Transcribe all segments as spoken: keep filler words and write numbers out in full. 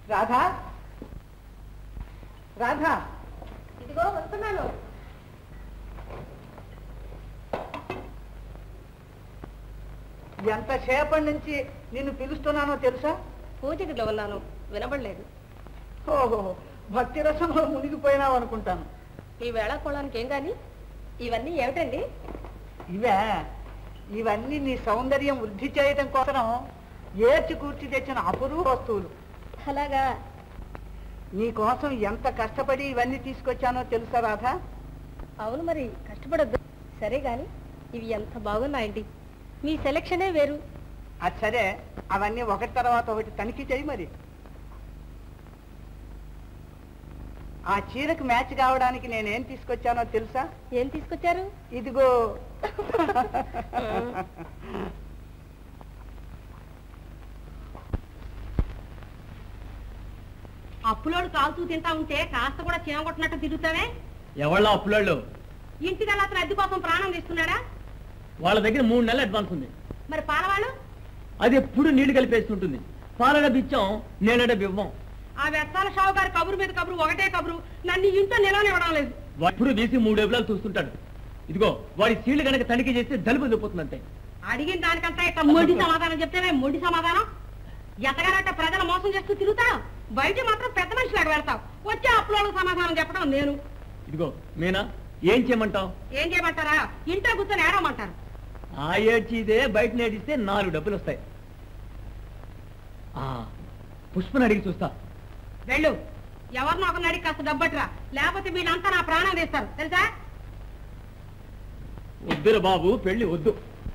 రాధా రాధా ఇదిగో వస్తున్నాను. ఎంతసేపటి నుంచి నిన్ను పిలుస్తున్నానో తెలుసా? పూజకిలో ఉన్నాను, వినబడలేదు. ఓహో, భక్తి రసంలో మునిగిపోయినావు అనుకుంటాను. ఈ వేళ కోళానికి ఏం గాని? ఇవన్నీ ఏమిటండి? ఇవే, ఇవన్నీ నీ సౌందర్యం వృద్ధి చేయడం కోసం ఏర్చి కూర్చి తెచ్చిన అపురూప వస్తువులు. అలాగా? నీ కోసం ఎంత కష్టపడి ఇవన్నీ తీసుకొచ్చానో తెలుసా రాధా? అవును, మరి కష్టపడద్దు. సరే గాని ఇవి ఎంత బాగున్నాయండి. మీ సెలక్షనే వేరు. అది సరే, అవన్నీ ఒకటి తర్వాత ఒకటి తనిఖీ చేయి. మరి ఆ చీరకు మ్యాచ్ కావడానికి నేనేం తీసుకొచ్చానో తెలుసా? ఏం తీసుకొచ్చారు? ఇదిగో. అప్పులోడు కాల్చూ తింటా ఉంటే కాస్త కూడా చీమగొట్టినట్టు తిరుగుతావే. ఎవళ్ళ అప్పులోళ్ళు? ఇంటికి అతను అద్దె కోసం ప్రాణం తీస్తున్నాడా? వాళ్ళ దగ్గర మూడు నెలలు అడ్వాన్స్ ఉంది. మరి పాలవాళ్ళు? అది ఎప్పుడు నీళ్లు కలిపేస్తుంటుంది. పాలడ బిచ్చం, నేనడ బివ్వం. ఆ వ్యర్థాల షావుగారి కబురు మీద కబురు, ఒకటే కబురు. నన్ను ఇంట్లో నిలవనివ్వడం లేదు. ఎప్పుడు వీసి మూడు ఎబులాలు చూస్తుంటాడు. ఇదిగో వాడి సీళ్లు కనుక తనిఖీ చేస్తే జలుబు వెళ్ళిపోతుందంటే. అడిగిన దానికంతా ఇట్లా మొండి సమాధానం చెప్తేనే మొండి సమాధానం. ఎంతగానంటే ప్రజలు మోసం చేస్తూ తిరుగుతావు, బయట మాత్రం పెద్ద మనిషిలాగా వెళ్తావు. వచ్చే అప్పులోళ్ళకు సమాధానం చెప్పడం నేను. ఇదిగో మీనా, ఏం చేయమంటావు? ఏం చేయమంటారా? ఇంట్లో కూర్చొని ఏడవమంటారు. ఆ ఏడ్చిదే బయట నేడిస్తే నాలుగు డబ్బులు వస్తాయి. ఆ పుష్పని అడిగి చూస్తా. వెళ్ళు, ఎవరినో ఒకరిని అడిగి కాస్త డబ్బట్రా, లేకపోతే వీళ్ళంతా నా ప్రాణం తీస్తారు తెలుసా? వద్దురా బాబు, పెళ్లి వద్దు.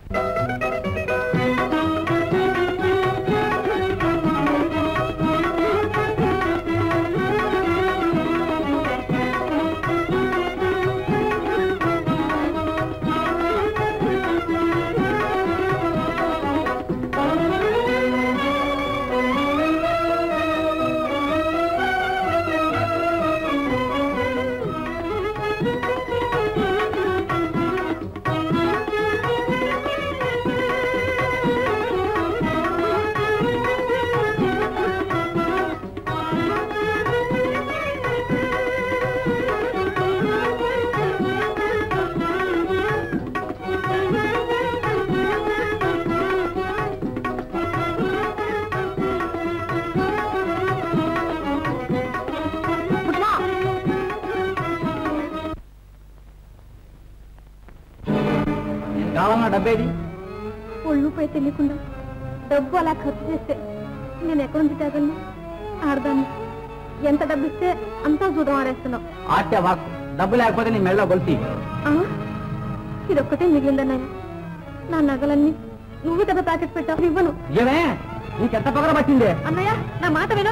డబ్బేది? ఒళ్ళుపై తెలియకుండా డబ్బు అలా ఖర్చు చేస్తే నేను ఎక్కడి నుంచి తేగలను? ఆడదాన్ని ఎంత డబ్బు ఇస్తే అంతా చూడం ఆడేస్తున్నావు. ఆట్య వాక్, డబ్బు లేకపోతే నీ మెళ్ళ గొలిసి. ఇదొక్కటే మిగిలిందన్నయ్య. నా నగలన్నీ నువ్వు కదా ప్యాకెట్ పెట్టావు, ఇవ్వను. ఏమే నీకెంత పగల పట్టిందే? అన్నయ్య, నా మాట విను.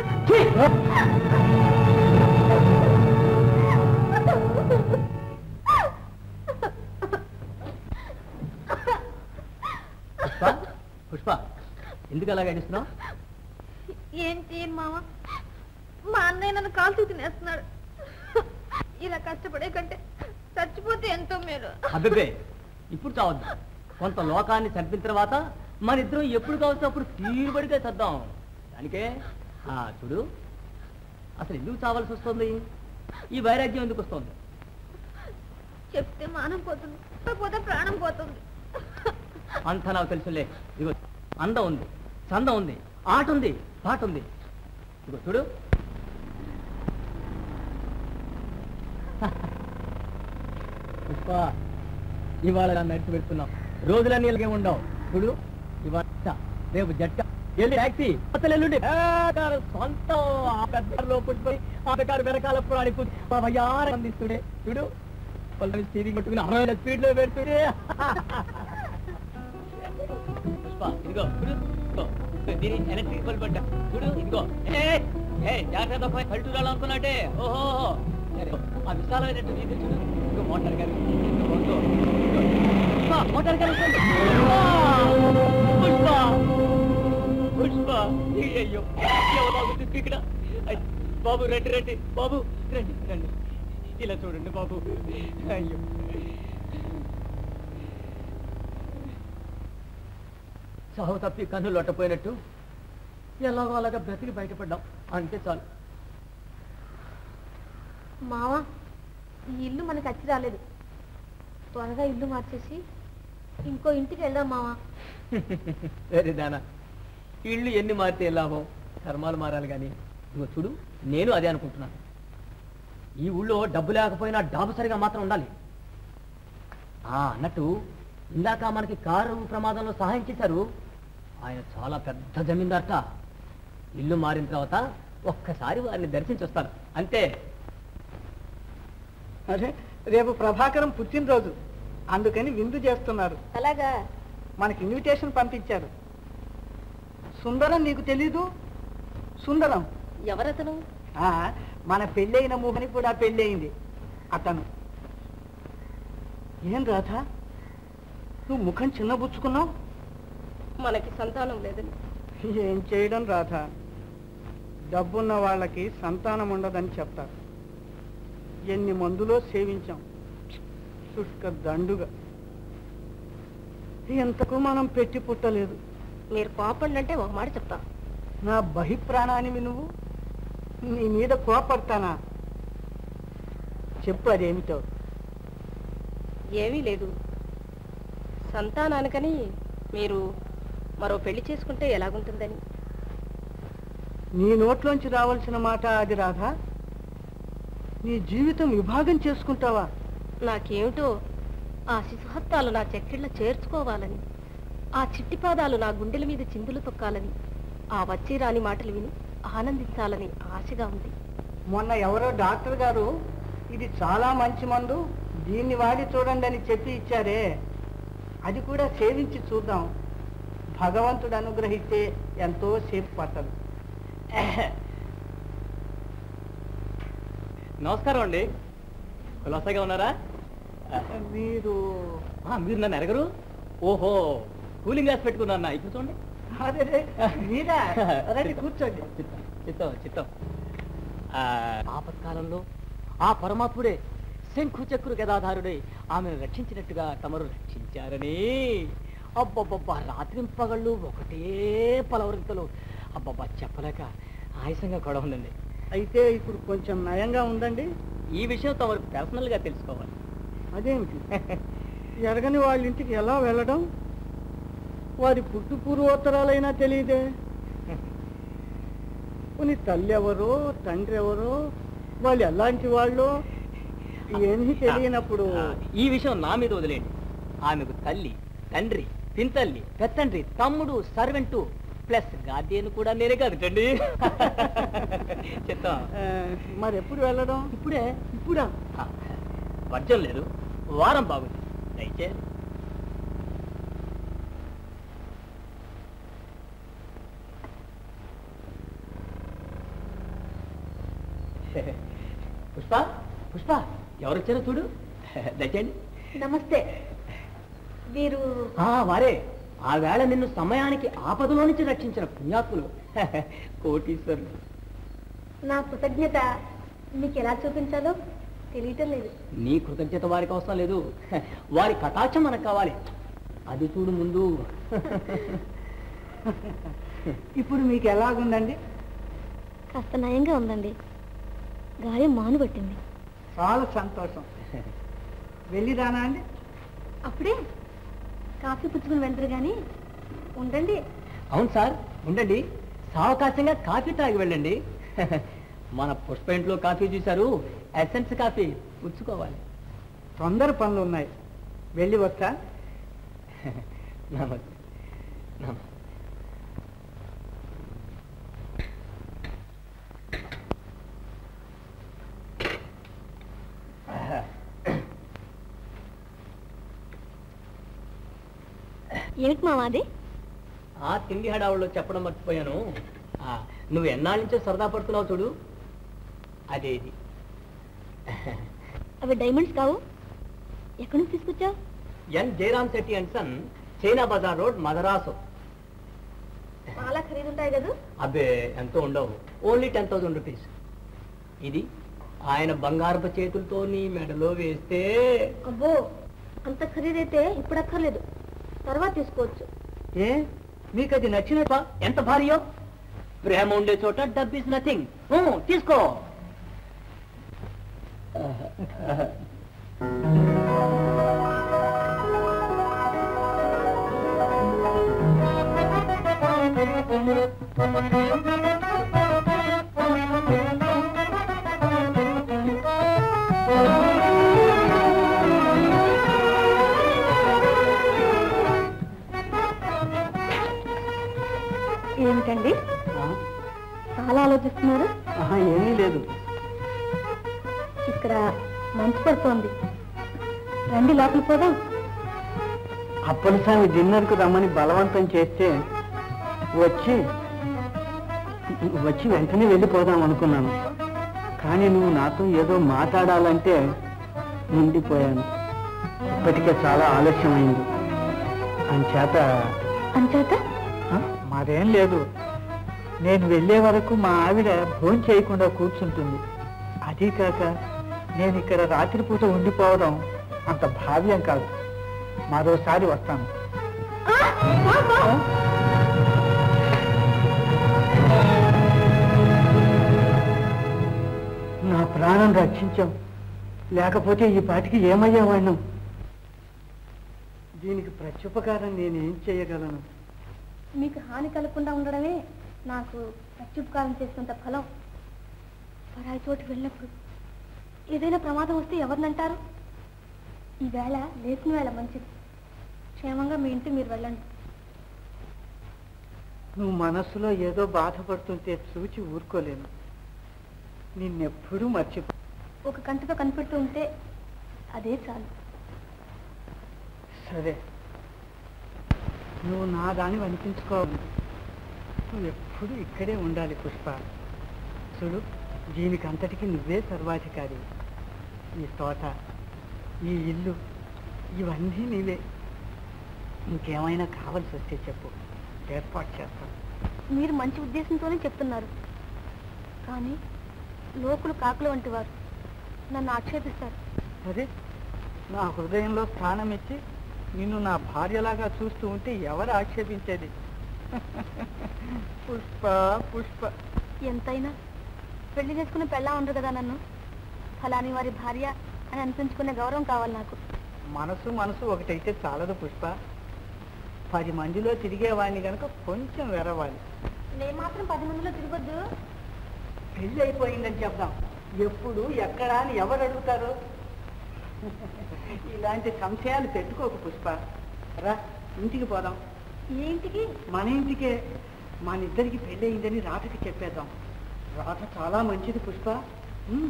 పుష్ప, పుష్ప, ఎందుకు అలాగ అనిస్తున్నావు? ఏం చేయను మామ, మా అన్నయ్య నన్ను కాల్చూ తినేస్తున్నాడు. ఇలా కష్టపడే కంటే చచ్చిపోతే ఎంతో మేలు. అబ్బే, ఇప్పుడు చావద్దు. కొంత లోకాన్ని చంపిన తర్వాత మన ఇద్దరం ఎప్పుడు కావచ్చు అప్పుడు తీరుబడిగా చద్దాం. దానికే చూడు, అసలు ఎందుకు చావాల్సి వస్తుంది? ఈ వైరాగ్యం ఎందుకు వస్తుంది? చెప్తే మానం పోతుంది, పోతే ప్రాణం పోతుంది. అంతా నాకు తెలుసులే. ఇదిగో అందం ఉంది, చందం ఉంది, ఆట ఉంది, పాట ఉంది. ఇదిగో చూడు, పుష్ప, ఇవాళ నడిచి పెడుతున్నాం. రోజులన్నీ ఇలాగే ఉండవు. చూడు, ఇవాళ రేపు జట్ట, ఎల్లి టాక్సీ, అసలు ఎల్లుండి సొంతం. ఆ పెద్దలో పుష్పని ఆ పెద్ద వెనకాల పురాణికు వయ్యార అందిస్తుడే. చూడు, వాళ్ళని స్టీరింగ్ పట్టుకుని అరవై స్పీడ్ లో పెడుతుడే. పుష్ప, ఇదిగో చూడు, దీని ఎలక్ట్రిక్ బల్బ్ అంట. చూడు, ఇదిగో జాగ్రత్త పల్లెటూరాలు అనుకున్నట్టే. ఓహో, ఆ విశాలమైనట్టు వీధి చూడు. ఇదిగో మోటార్ గారు, మోటార్ గారు. పుష్ప, పుష్ప, అయ్యో బాగుంది ఇక్కడ. బాబు రండి, రండి బాబు, రండి రండి, ఇలా చూడండి బాబు. అయ్యో, సాగు తప్పి కన్ను లొట్టపోయినట్టు ఎలాగో అలాగా బ్రతికి బయటపడ్డాం అంతే చాలు. మావా, ఈ ఇల్లు మనకి అచ్చి రాలేదు. త్వరగా ఇల్లు మార్చేసి ఇంకో ఇంటికి వెళ్దాం మావా. సరే దానా, ఇల్లు ఎన్ని మారితే లాభం, కర్మాలు మారాలి కానీ. ఇదిగో చూడు, నేను అదే అనుకుంటున్నాను. ఈ ఊళ్ళో డబ్బు లేకపోయినా డాబు సరిగా మాత్రం ఉండాలి. ఆ అన్నట్టు ఇందాక మనకి కారు ప్రమాదంలో సహాయం చేశారు. ఆయన చాలా పెద్ద జమీందార్ట. ఇల్లు మారిన తర్వాత ఒక్కసారి వారిని దర్శించి వస్తారు అంతే. అదే రేపు ప్రభాకరం పుట్టినరోజు, అందుకని విందు చేస్తున్నారు. అలాగా? మనకి ఇన్విటేషన్ పంపించారు. సుందరం నీకు తెలీదు? సుందరం ఎవరతను? ఆ మన పెళ్ళైన మోహని కూడా పెళ్ళయింది అతను. ఏం రాధా, నువ్వు ముఖం చిన్నబుచ్చుకున్నావు? మనకి సంతానం లేదని. ఏం చేయడం రాధా, డబ్బున్న వాళ్ళకి సంతానం ఉండదని చెప్తారు. ఎన్ని మందులో సేవించాం, శుష్క దండుగా. ఎంతకు మనం పెట్టి పుట్టలేదు. మీరు కోపండి అంటే ఒక మాట చెప్తా. నా బహిప్రాణానివి నువ్వు, నీ మీద కోపడతానా? చెప్పు అదేమిటో. ఏమీ లేదు. సంతానానికని మీరు మరో పెళ్లి చేసుకుంటే ఎలాగుంటుందని. నీ నోట్లోంచి రావాల్సిన మాట అది రాధా. నీ జీవితం విభాగం చేసుకుంటావా? నాకేమిటో ఆ శిశుహత్తాలు నా చెక్కిళ్ళ చేర్చుకోవాలని, ఆ చిట్టి పాదాలు నా గుండెల మీద చిందులు తొక్కాలని, ఆ వచ్చి రాని మాటలు విని ఆనందించాలని ఆశగా ఉంది. మొన్న ఎవరో డాక్టర్ గారు ఇది చాలా మంచి మందు, దీన్ని వాడి చూడండి అని చెప్పి ఇచ్చారే, అది కూడా సేవించి చూద్దాం. భగవంతుడు అనుగ్రహిస్తే ఎంతో సేపు పట్టదు. నమస్కారం అండి, కులాసాగా ఉన్నారా? మీరు మీరు నన్ను ఎరగరు? ఓహో, కూలింగ్ గ్లాస్ పెట్టుకున్నా. ఇప్పుడు చూడండి. అదే మీరా? రండి కూర్చోండి. చిత్తం చిత్తం చిత్తం. ఆపత్కాలంలో ఆ పరమాత్ముడే శంఖు చక్రు గదాధారుడై ఆమెను రక్షించినట్టుగా తమరు రక్షించారని. అబ్బబ్బబ్బా, రాత్రింపగళ్ళు ఒకటే పలవరింతలు. అబ్బబ్బా, చెప్పలేక ఆయాసంగా కూడా ఉందండి. అయితే ఇప్పుడు కొంచెం నయంగా ఉందండి. ఈ విషయం తమరు పర్సనల్ గా తెలుసుకోవాలి. అదేమిటి? ఎరగని వాళ్ళ ఇంటికి ఎలా వెళ్ళడం? వారి పుట్టు పూర్వోత్తరాలైనా తెలియదే. కొన్ని తల్లి ఎవరో తండ్రి ఎవరో వాళ్ళు ఎలాంటి వాళ్ళు ఏమీ తెలియనప్పుడు. ఈ విషయం నా మీద వదిలేండి. ఆమెకు తల్లి, తండ్రి, పిన్తల్లి, పెత్తండ్రి, తమ్ముడు, సర్వెంటు ప్లస్ గార్డియన్ కూడా నేనే కాదుటండి. చెప్తా. మరి ఎప్పుడు వెళ్ళడం? ఇప్పుడే. ఇప్పుడా? వర్జం లేదు, వారం బాగుంది. దయచేసి పుష్ప, పుష్ప, ఎవరు వచ్చారో చూడు. దయచేయండి. నమస్తే. వీరు వారే ఆ వేళ నిన్ను సమయానికి ఆపదలో నుంచి రక్షించిన పుణ్యాత్ములు, కోటీశ్వరులు. నా కృతజ్ఞత మీకు ఎలా చూపించాలో తెలియటం లేదు. నీ కృతజ్ఞత వారికి అవసరం లేదు, వారి కటాక్షం మనకు కావాలి. అది చూడు ముందు. ఇప్పుడు మీకు ఎలాగుందండి? కాస్త నయంగా ఉందండి. గాయం మానుబట్టింది. చాలా సంతోషం. వెళ్ళిరానా అండి? అప్పుడే కాఫీ పుచ్చుకుని వెళ్తారు కానీ ఉండండి. అవును సార్, ఉండండి. సావకాశంగా కాఫీ తాగి వెళ్ళండి. మన పుష్ప ఇంట్లో కాఫీ చూశారు, ఎసెన్స్ కాఫీ పుచ్చుకోవాలి. తొందర పనులు ఉన్నాయి, వెళ్ళి వస్తా. నమస్తే. నమస్తే. ఏమిటి మావాది? ఆ తిండి హడావుల్లో చెప్పడం మర్చిపోయాను. నువ్వు ఎన్నాళ్ళ నుంచో సరదా పడుతున్నావు చూడు, అదే ఇది. అవి డైమండ్స్ కావు? ఎక్కడి నుంచి తీసుకొచ్చావు? N Jayaram Shetty and son, China Bazaar road, Madras. చాలా ఖరీదుంటాయి కదా? అబ్బే, ఎంతో ఉండవు, ఓన్లీ టెన్ థౌసండ్ రూపీస్. ఇది ఆయన బంగారపు చేతులతో నీ మెడలో వేస్తే. అబ్బో, అంత ఖరీదైతే ఇప్పుడు అక్కర్లేదు, తర్వాత తీసుకోవచ్చు. ఏ మీకు అది నచ్చినట్టు? ఎంత భారీయో! ప్రేమ ఉండే చోట డబ్ ఇస్ నథింగ్. తీసుకో. ఏమిటండి చాలా ఆలోచిస్తున్నారు? ఏమీ లేదు. ఇక్కడ మంచు పడుతోంది, రండి లోపలి పోదాం. అప్పటిసారి డిన్నర్కు రమ్మని బలవంతం చేస్తే వచ్చి వచ్చి వెంటనే వెళ్ళిపోదాం అనుకున్నాను. కానీ నువ్వు నాతో ఏదో మాట్లాడాలంటే ఉండిపోయాను. ఇప్పటికే చాలా ఆలస్యమైంది. అంచేత అంచేత మరేం లేదు. నేను వెళ్ళే వరకు మా ఆవిడ భోజనం చేయకుండా కూర్చుంటుంది. అదీ కాక నేను ఇక్కడ రాత్రిపూట ఉండిపోవడం అంత భావ్యం కాదు. మరోసారి వస్తాను. నా ప్రాణం రక్షించాం, లేకపోతే ఈ పాటికి ఏమయ్యేవాణ్ణు. దీనికి ప్రత్యుపకారం నేనేం చేయగలను? మీకు హాని కలగకుండా ఉండడమే నాకు ప్రత్యుపకారం చేసినంత ఫలం. పరాయి చోటుకు వెళ్ళినప్పుడు ఏదైనా ప్రమాదం వస్తే ఎవరినంటారు? ఈవేళ లేచిన వేళ మంచిది. క్షేమంగా మీ ఇంటికి మీరు వెళ్ళండి. నువ్వు మనస్సులో ఏదో బాధపడుతుంటే చూచి ఊరుకోలేను. నిన్నెప్పుడూ మర్చిపో. ఒక కంటితో కనిపెడుతూ ఉంటే అదే చాలు. సరే, నువ్వు నా దాన్ని అనిపించుకోవాలి. నువ్వు ఎప్పుడు ఇక్కడే ఉండాలి పుష్ప. చూడు, దీనికి అంతటికి నువ్వే సర్వాధికారి. ఈ తోట, ఈ ఇల్లు, ఇవన్నీ నీవే. ఇంకేమైనా కావాల్సి వస్తే చెప్పు, ఏర్పాటు చేస్తాను. మీరు మంచి ఉద్దేశంతోనే చెప్తున్నారు, కానీ లోకులు కాకులు వంటి వారు నన్ను ఆక్షేపిస్తారు. అదే, నా హృదయంలో స్థానం ఇచ్చి నిన్ను నా భార్యలాగా చూస్తూ ఉంటే ఎవరు ఆక్షేపించేది? పుష్ప పుష్ప ఎంతైనా పెళ్లి చేసుకుని పెళ్ళా ఉండదు కదా నన్ను. ఫలాని వారి భార్య అని అనిపించుకునే గౌరవం కావాలి నాకు. మనసు మనసు ఒకటైతే చాలదు పుష్ప. పది మందిలో తిరిగేవాడిని కనుక కొంచెం వెరవాలి. నేను మాత్రం పది మందిలో తిరగొద్దు. పెళ్ళి అయిపోయిందని చెప్దాం. ఎప్పుడు ఎక్కడ అని ఎవరు అడుగుతారు? ఇలాంటి సంశయాలు పెట్టుకోకు పుష్ప. రా, ఇంటికి పోదాం. ఏంటికి? మన ఇంటికే. మన ఇద్దరికి పెళ్ళి అయిందని రాధకి చెప్పేద్దాం. రాధ చాలా మంచిది పుష్ప. ఉమ్.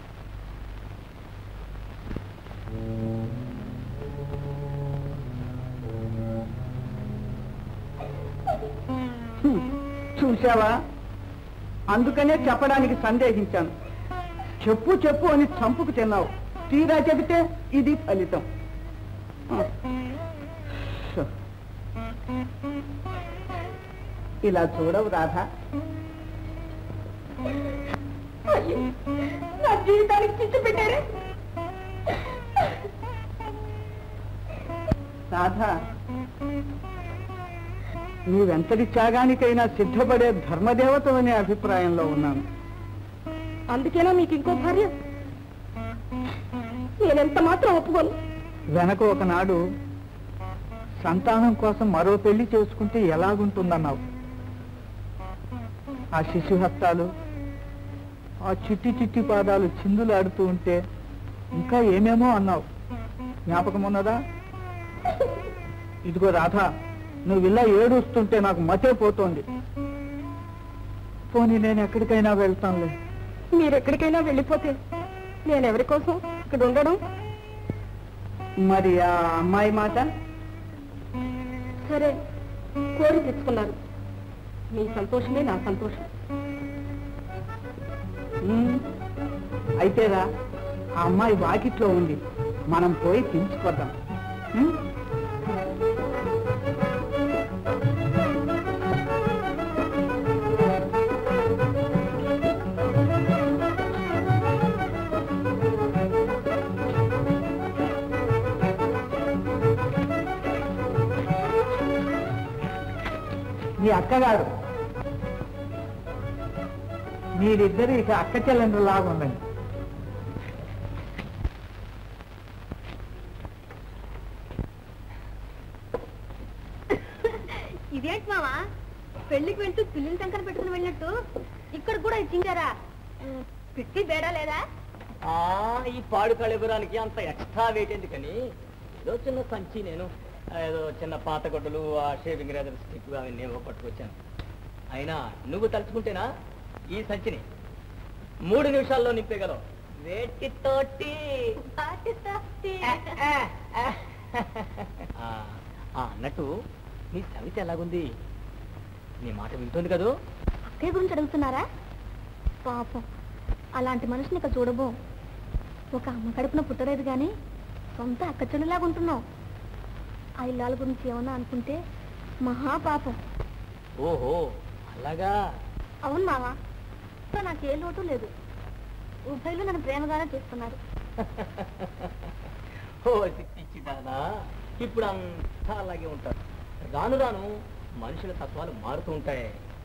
చూసావా, అందుకనే చెప్పడానికి సందేహించాను. చెప్పు చెప్పు అని చంపుకు తిన్నావు. తీరా చెబితే ఇది ఫలితం. ఇలా చూడవు రాధా. నా జీవితానికి చిచ్చు పెట్టారే. రాధా, నువ్వెంతటి త్యాగానికైనా సిద్ధపడే ధర్మదేవత అనే అభిప్రాయంలో ఉన్నాను. అందుకేనా మీకు ఇంకో భార్య? నేనెంత మాత్రం ఒప్పుకోను. వెనక ఒకనాడు సంతానం కోసం మరో పెళ్లి చేసుకుంటే ఎలాగుంటుందన్నావు. ఆ శిశుహస్తాలు, ఆ చిట్టి చిట్టి పాదాలు చిందులాడుతూ ఉంటే ఇంకా ఏమేమో అన్నావు. జ్ఞాపకం ఉన్నదా? ఇదిగో రాధా, నువ్వు ఇలా ఏడుస్తుంటే నాకు మతే పోతోంది. పోనీ నేను ఎక్కడికైనా వెళ్తానులే. మీరెక్కడికైనా వెళ్ళిపోతే నేనెవరి కోసం ఇక్కడ ఉండడం? మరి ఆ అమ్మాయి మాట? సరే, కోరి తెచ్చుకున్నారు. మీ సంతోషమే నా సంతోషం. అయితేరా, ఆ అమ్మాయి వాకిట్లో ఉంది. మనం పోయి పిలుచుకోద్దాం. నీ అక్కగారు మీరిద్దరు ఇక అక్క చెల్లెండ్రు లాగా ఉండండి. ఇదేంటి మావా పెళ్లికి వెళ్తూ పిల్లలు టంకర పెట్టుకుని వెళ్ళినట్టు ఇక్కడ కూడా ఇచ్చించారా? పెట్టి బేడా లేదా? ఆ ఈ పాడు కళెబురానికి అంత ఎక్స్ట్రా వెయిట్ ఎందుకని ఏదో చిన్న సంచి నేను ఏదో చిన్న పాత గొడ్డలు ఆ షేవింగ్ రేజర్ స్టిక్ అవన్నీ ఏవో పట్టుకొచ్చాను. అయినా నువ్వు తలుచుకుంటేనా ఈ సంచిని మూడు నిమిషాల్లో నింపేయగలవు. వేటితోటి అన్నట్టు నీ సవిత ఎలాగుంది? నీ మాట వింటుంది కదూ? అక్కయ్య గురించి అడుగుతున్నారా? పాపం అలాంటి మనిషిని ఇక చూడబో. ఒక అమ్మ కడుపున పుట్టలేదు కానీ సొంత అక్క చెల్లిలాగా ఉంటున్నావు. ఆ ఇల్లాల గురించి ఏమన్నా అనుకుంటే మహాపాపం. ఓహో అలాగా? అవును మావా, నాకే లోటు లేదు. ఉభయలు నన్ను ప్రేమగానే చేస్తున్నారు. ఓ పిచ్చిదానా, ఇప్పుడు అంతా అలాగే ఉంటారు. రాను రాను మనుషుల తత్వాలు మారుతూ ఉంటాయి.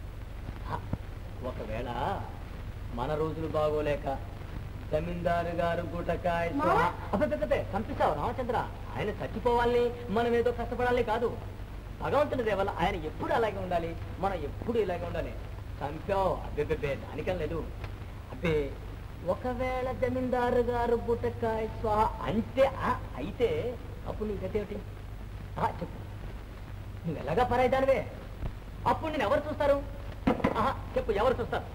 ఒకవేళ మన రోజులు బాగోలేక జమీందారు గారు గుటకాయ కనిపిస్తావు రామచంద్ర, ఆయన చచ్చిపోవాలని మనం ఏదో కష్టపడాలి కాదు. భగవంతుని దేవల్ల ఆయన ఎప్పుడు అలాగే ఉండాలి, మనం ఎప్పుడు ఇలాగే ఉండాలి. చంపావు అబ్బే దానికం లేదు. అబ్బే ఒకవేళ జమీందారు గారు గుటకాయ స్వాహ అంటే అయితే అప్పుడు నీ గతి ఏమిటి చెప్పు? నువ్వు ఎలాగా పరాయిదానివే, అప్పుడు నేను ఎవరు చూస్తారు? ఆహా చెప్పు, ఎవరు చూస్తారు?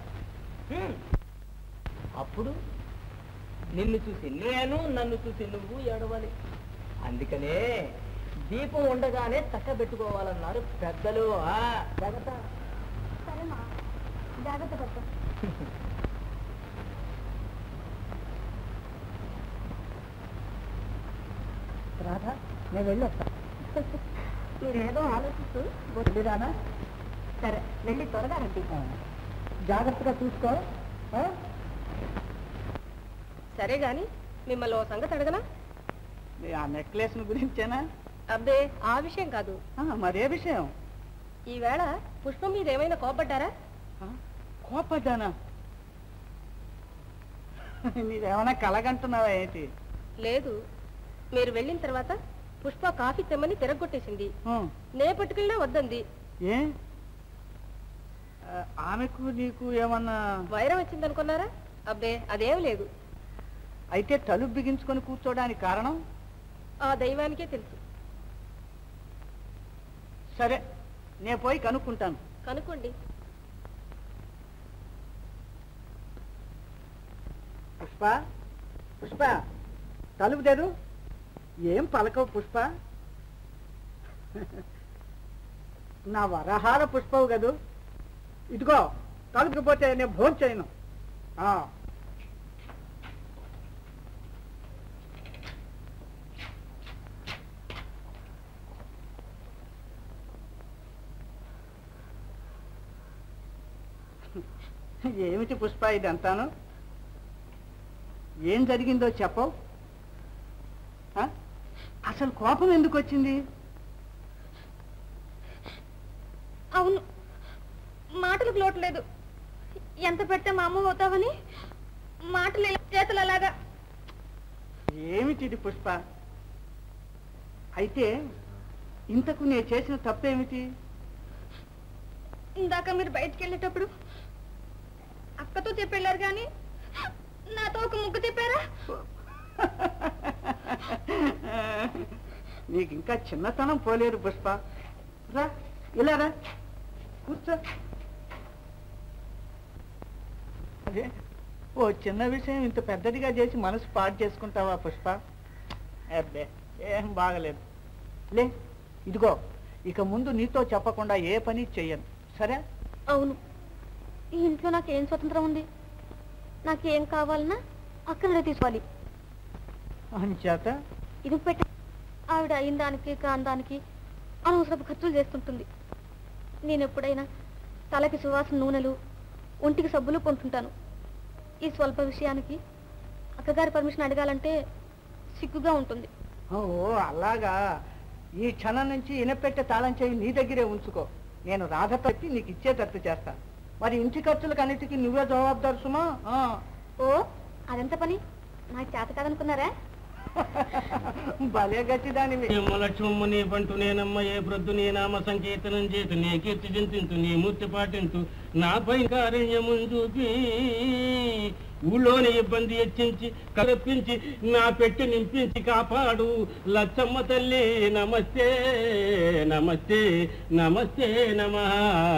అప్పుడు నిన్ను చూసి నేను, నన్ను చూసి నువ్వు ఏడవాలి. అందుకనే దీపం ఉండగానే చక్క పెట్టుకోవాలన్నారు పెద్దలు. జాగ్రత్త. సరేమా, జాగ్రత్త పడతా. రాధా, నేను వెళ్ళొస్తా. మీరేదో ఆలోచిస్తూ రానా? సరే వెళ్ళి త్వరగా రండి. జాగ్రత్తగా చూసుకో. సరే గాని మిమ్మల్ని ఓ సంగతి అడగనా? ఆ నెక్లెస్ గురించేనా? అబ్బే ఆ విషయం కాదు. మరే విషయం? ఈవేళ పుష్పం మీద ఏమైనా కోపడ్డారా? కోపడ్డానా? నీదేమైనా కలగంటున్నావా ఏంటి? లేదు, మీరు వెళ్ళిన తర్వాత పుష్ప కాఫీ తెమ్మని తిరగొట్టేసింది. నే పట్టుకెళ్ళినా వద్దంది. ఏ ఆమెకు నీకు ఏమన్నా వైరం వచ్చిందనుకున్నారా? అబ్బే అదేం లేదు. అయితే తలుపు బిగించుకొని కూర్చోడానికి కారణం ఆ దైవానికే తెలుసు. సరే నేను పోయి కనుక్కుంటాను. కనుక్కోండి. పుష్ప, పుష్ప తలుపు తెరు. ఏం పలకవు పుష్ప? నా వరహాల పుష్పవు కదూ. ఇదిగో తలుపుకపోతే నేను భోజనం చేయను. ఏమిటి పుష్ప ఇదంతాను? ఏం జరిగిందో చెప్పవు? అసలు కోపం ఎందుకు వచ్చింది? అవును, మాటలకు లోటు లేదు. ఎంత పెట్టే మా అమ్మ అవుతావని మాటలు చేతులు అలాగా. ఏమిటి పుష్ప? అయితే ఇంతకు నేను చేసిన తప్పేమిటి? ఇందాక మీరు బయటికి వెళ్ళేటప్పుడు అక్కతో చెప్పెళ్ళారు కానీ నాతో ఒక ముగ్గు చెప్పారా? నీకు ఇంకా చిన్నతనం పోలేరు పుష్ప. రా ఇలా రా, కూర్చో. అదే ఓ చిన్న విషయం ఇంత పెద్దదిగా చేసి మనసు పాడు చేసుకుంటావా పుష్ప? అబ్బే ఏం బాగలేదు. లే ఇదిగో, ఇక ముందు నీతో చెప్పకుండా ఏ పని చెయ్యను, సరే? అవును, ఈ ఇంట్లో నాకేం స్వతంత్రం ఉంది? నాకేం కావాలన్నా అక్కడే తీసుకోవాలి. అంచేత ఇది పెట్ట ఆవిడ అయిన దానికి కాని దానికి అనవసరపు ఖర్చులు చేస్తుంటుంది. నేను ఎప్పుడైనా తలకి సువాసన నూనెలు, ఒంటికి సబ్బులు కొంటుంటాను. ఈ స్వల్ప విషయానికి అక్కగారి పర్మిషన్ అడగాలంటే సిగ్గుగా ఉంటుంది. ఓ అలాగా. ఈ క్షణం నుంచి ఇనపెట్టే తాళం చేయి నీ దగ్గరే ఉంచుకో. నేను రాధ పెట్టి నీకు ఇచ్చేటట్టు చేస్తాను. మరి ఇంటి ఖర్చులకు అన్నిటికీ నువ్వే జవాబుదారు సుమా. ఓ అదంత పని నాకు చేత కాదనుకున్నారా? భలే గట్టిదానివి. లక్ష్మమ్మ నీ పంటు నేనమ్మ ఏ ప్రొద్దు నీ నామ సంకీర్తనం చేతు నీ కీర్తి చింతింతు నీ మూర్తి పాటింతు నాపై కార్యమును చూపి ఊళ్ళోని ఇబ్బంది హెచ్చించి కల్పించి నా పెట్టి నింపించి కాపాడు లచ్చమ్మ తల్లి. నమస్తే నమస్తే నమస్తే నమః.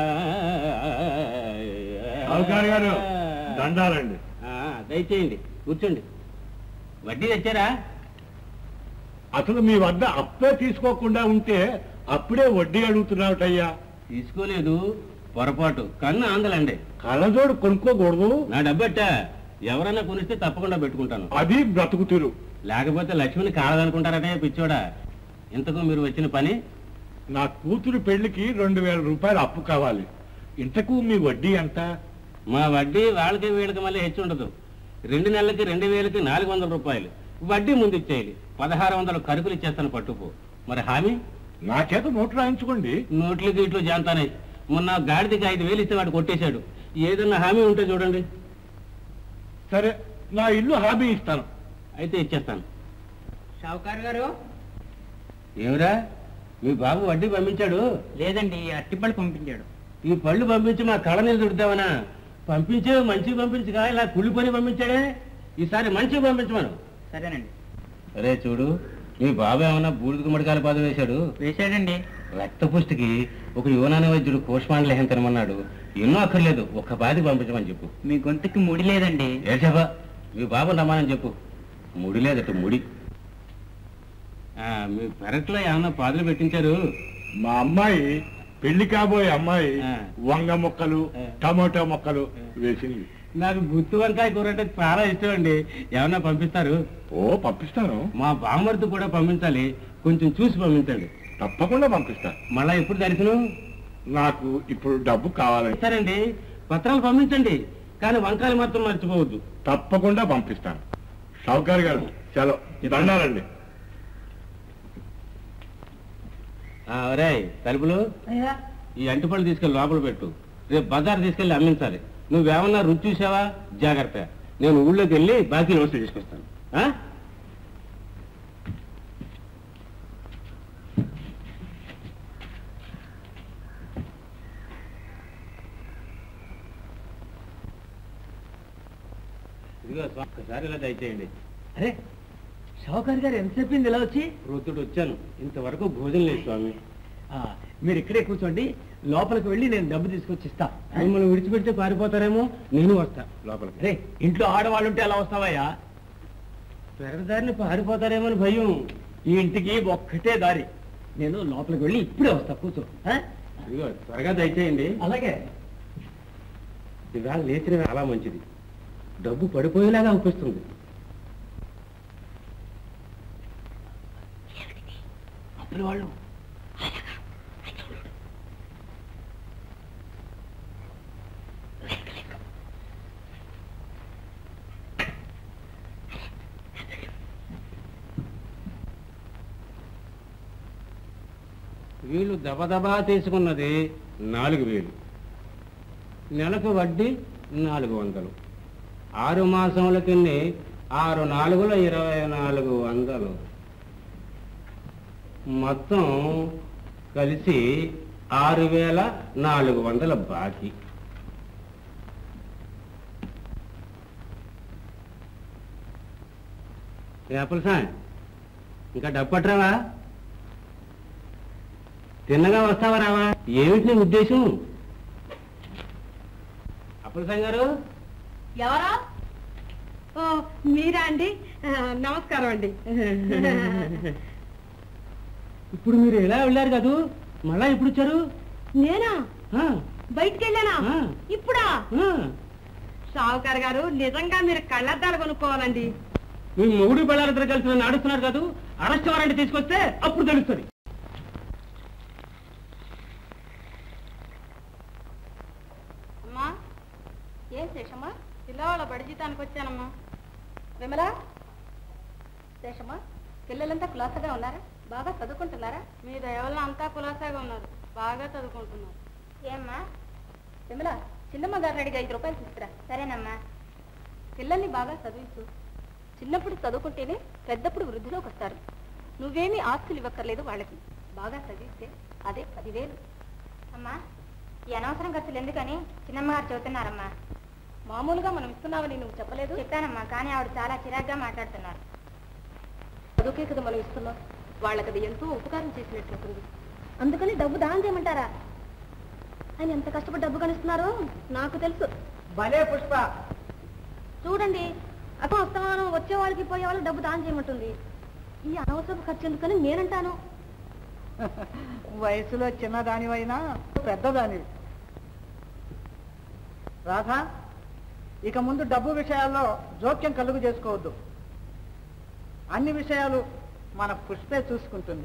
గారు దండాలండి. దయచేయండి, కూర్చోండి. వడ్డీ తెచ్చారా? అసలు మీ వద్ద అప్పే తీసుకోకుండా ఉంటే అప్పుడే వడ్డీ అడుగుతున్నావుటయ్యా. తీసుకోలేదు, పొరపాటు. కన్ను ఆందలండి. కళ్ళజోడు కొనుక్కోకూడదు. నా డబ్బట్ట ఎవరైనా కొనిస్తే తప్పకుండా పెట్టుకుంటాను. అది బ్రతుకు తీరు. లేకపోతే లక్ష్మిని కాదనుకుంటారటే పిచ్చోడా. ఇంతకు మీరు వచ్చిన పని? నా కూతురు పెళ్లికి రెండు వేల రూపాయలు అప్పు కావాలి. ఇంతకు మీ వడ్డీ ఎంత? మా వడ్డీ వాళ్ళకి వీళ్ళకి మళ్ళీ హెచ్చు ఉండదు. రెండు నెలలకి రెండు వేలకి నాలుగు వందల రూపాయలు వడ్డీ ముందు ఇచ్చేయాలి. పదహారు వందల కరుకులు ఇచ్చేస్తాను పట్టుకు. మరి హామీ? నా చేత నోటు రాయించుకోండి. నోట్లు గీట్లు జాంతానే. మొన్న గాడిదకి ఐదు వేలు ఇస్తే వాడు కొట్టేశాడు. ఏదన్నా హామీ ఉంటే చూడండి. సరే, నా ఇల్లు హామీ ఇస్తాను. అయితే ఇచ్చేస్తాను. షావుకారు గారు. ఏమిరా మీ బాబు వడ్డీ పంపించాడు? లేదండి, అట్టిపళ్ళు పంపించాడు. ఈ పళ్ళు పంపించి మా కళ నీళ్ళు దుడుతావనా? పంపించే మంచిగా పంపించగా ఇలా కుళ్ళిపోయి పంపించాడే. ఈసారి మంచిగా పంపించమను. సరేనండి. అరే చూడు, మీ బాబు ఏమన్నా బూడిద గుమ్మడికాయల పాదం వేశాడు? వేసాడండి. రక్తపుష్టికి ఒక యువనాని వైద్యుడు కోష్మాండ లేహం తినమన్నాడు. ఎన్నో అక్కర్లేదు, ఒక్క బాది పంపించమని చెప్పు. మీ గొంతుకి ముడి లేదండి. ఏడ్చాబా, మీ బాబు రమ్మని చెప్పు. ముడి లేదట, ముడి. మీ పెరట్లో ఏమన్నా పాదులు పెట్టించారు? మా అమ్మాయి, పెళ్లి కాబోయే అమ్మాయి వంగ మొక్కలు, టమోటా మొక్కలు వేసింది. నాకు గుత్తి వంకాయ కూర అంటే చాలా ఇష్టం అండి. ఏమన్నా పంపిస్తారు? ఓ పంపిస్తాను. మా బామ్మర్ది కూడా పంపించాలి, కొంచెం చూసి పంపించండి. తప్పకుండా పంపిస్తాను. మళ్ళా ఎప్పుడు దర్శనం? నాకు ఇప్పుడు డబ్బు కావాలి. సరేండి, పత్రాలు పంపించండి, కానీ వంకాయలు మాత్రం మర్చిపోవద్దు. తప్పకుండా పంపిస్తాను. షావుకారు గారు చలో దండాలండి. ఒరే తలుపులు, ఈ అంటిపళ్ళు తీసుకెళ్ళి లోపల పెట్టు. రేపు బజార్ తీసుకెళ్ళి అమ్మించాలి. నువ్వేమన్నా రుచి చూసావా? జాగ్రత్త. నేను ఊళ్ళోకి వెళ్ళి బాకీ వసూలు తీసుకొస్తాను. ఇదిగో ఒక్కసారి ఇలా దయచేయండి. అరే షావుకారు గారు ఎంత చెప్పింది ఇలా వచ్చి? రుతుడు వచ్చాను, ఇంతవరకు భోజనం లేదు స్వామి. మీరు ఇక్కడే కూర్చోండి, లోపలికి వెళ్ళి నేను డబ్బు తీసుకొచ్చి ఇస్తా. మిమ్మల్ని విడిచిపెడితే పారిపోతారేమో, నేను వస్తా లోపలికి. రే ఇంట్లో ఆడవాళ్ళు ఉంటే ఎలా వస్తావయ్యా? పెరదారిని పారిపోతారేమో అని భయం. ఈ ఇంటికి ఒక్కటే దారి. నేను లోపలికి వెళ్ళి ఇప్పుడే వస్తా, కూర్చో. ఇదిగో త్వరగా దయచేయండి. అలాగే. ఇవాళ లేచిన చాలా మంచిది, డబ్బు పడిపోయేలాగా అనిపిస్తుంది. అప్పుడు వాళ్ళు వీళ్ళు దబదబా తీసుకున్నది నాలుగు వేలు, నెలకు వడ్డీ నాలుగు వందలు, ఆరు మాసములకి ఆరు నాలుగుల ఇరవై నాలుగు వందలు, మొత్తం కలిసి ఆరు వేల నాలుగు వందల బాకీ. ఏపల్ సార్, ఇంకా డబ్బు పట్టరావా? తిన్నగా వస్తావా రావా? ఏమిటి నీ ఉద్దేశం? అప్పుల సాయి గారు. ఎవరా? ఓ మీరా అండి, నమస్కారం అండి. ఇప్పుడు మీరు ఎలా వెళ్ళారు కదూ, మళ్ళా ఎప్పుడు వచ్చారు? నేనా బయటికి వెళ్ళానా? ఇప్పుడా? షావుకారు గారు, నిజంగా మీరు కళ్ళద్దాలు కొనుక్కోవాలండి. మీ మొగుడు పిల్లలిద్దరు కలిసి నడుస్తున్నారు కదూ, అరెస్ట్ వారెంట్ తీసుకొస్తే అప్పుడు తెలుస్తుంది. అమ్మా, ఏం శేషమ్మా? పిల్లవాళ్ళ బడి జీతానికి వచ్చానమ్మా. విమలా, శేషమ్మా, పిల్లలంతా కులాసగా ఉన్నారా? బాగా చదువుకుంటున్నారా? మీ దయవల్ల అంతా కులాసాగా ఉన్నారు, బాగా చదువుకుంటున్నారు. ఏమ్మా విమలా, చిన్నమ్మ గారు అడిగి ఐదు రూపాయలు తీసుకురా. సరేనమ్మా. పిల్లల్ని బాగా చదివించు. చిన్నప్పుడు చదువుకుంటేనే పెద్దప్పుడు వృద్ధిలోకి వస్తారు. నువ్వేమీ ఆస్తులు ఇవ్వక్కర్లేదు వాళ్ళకి. బాగా చదివిస్తే అదే పదివేలు. అమ్మా, ఈ అనవసరం ఖర్చులు ఎందుకని చిన్నమ్మగారు చెబుతున్నారమ్మా. మామూలుగా మనం ఇస్తున్నామని నువ్వు చెప్పలేదు. చెప్పానమ్మా, కానీ ఆవిడ చాలా చిరాగ్గా మాట్లాడుతున్నారు. చదువుకే కదా మనం ఇస్తున్నాం. వాళ్ళకి అది ఎంతో ఉపకారం చేసినట్లుంటుంది. అందుకని డబ్బు దానం చేయమంటారా? ఆయన ఎంత కష్టపడి డబ్బు కనిస్తున్నారో నాకు తెలుసు. భలే పుష్ప, చూడండి, అక్కడ వస్తాను వచ్చే వాళ్ళకి పోయే వాళ్ళకి డబ్బు దానం చేయమంటుంది. ఈ అనవసరపు ఖర్చు ఎందుకని నేనంటాను. వయసులో చిన్నదానివైనా పెద్దదానివి. రాధా, ఇక ముందు డబ్బు విషయాల్లో జోక్యం కలుగు చేసుకోవద్దు. అన్ని విషయాలు మన పుష్పే చూసుకుంటుంది.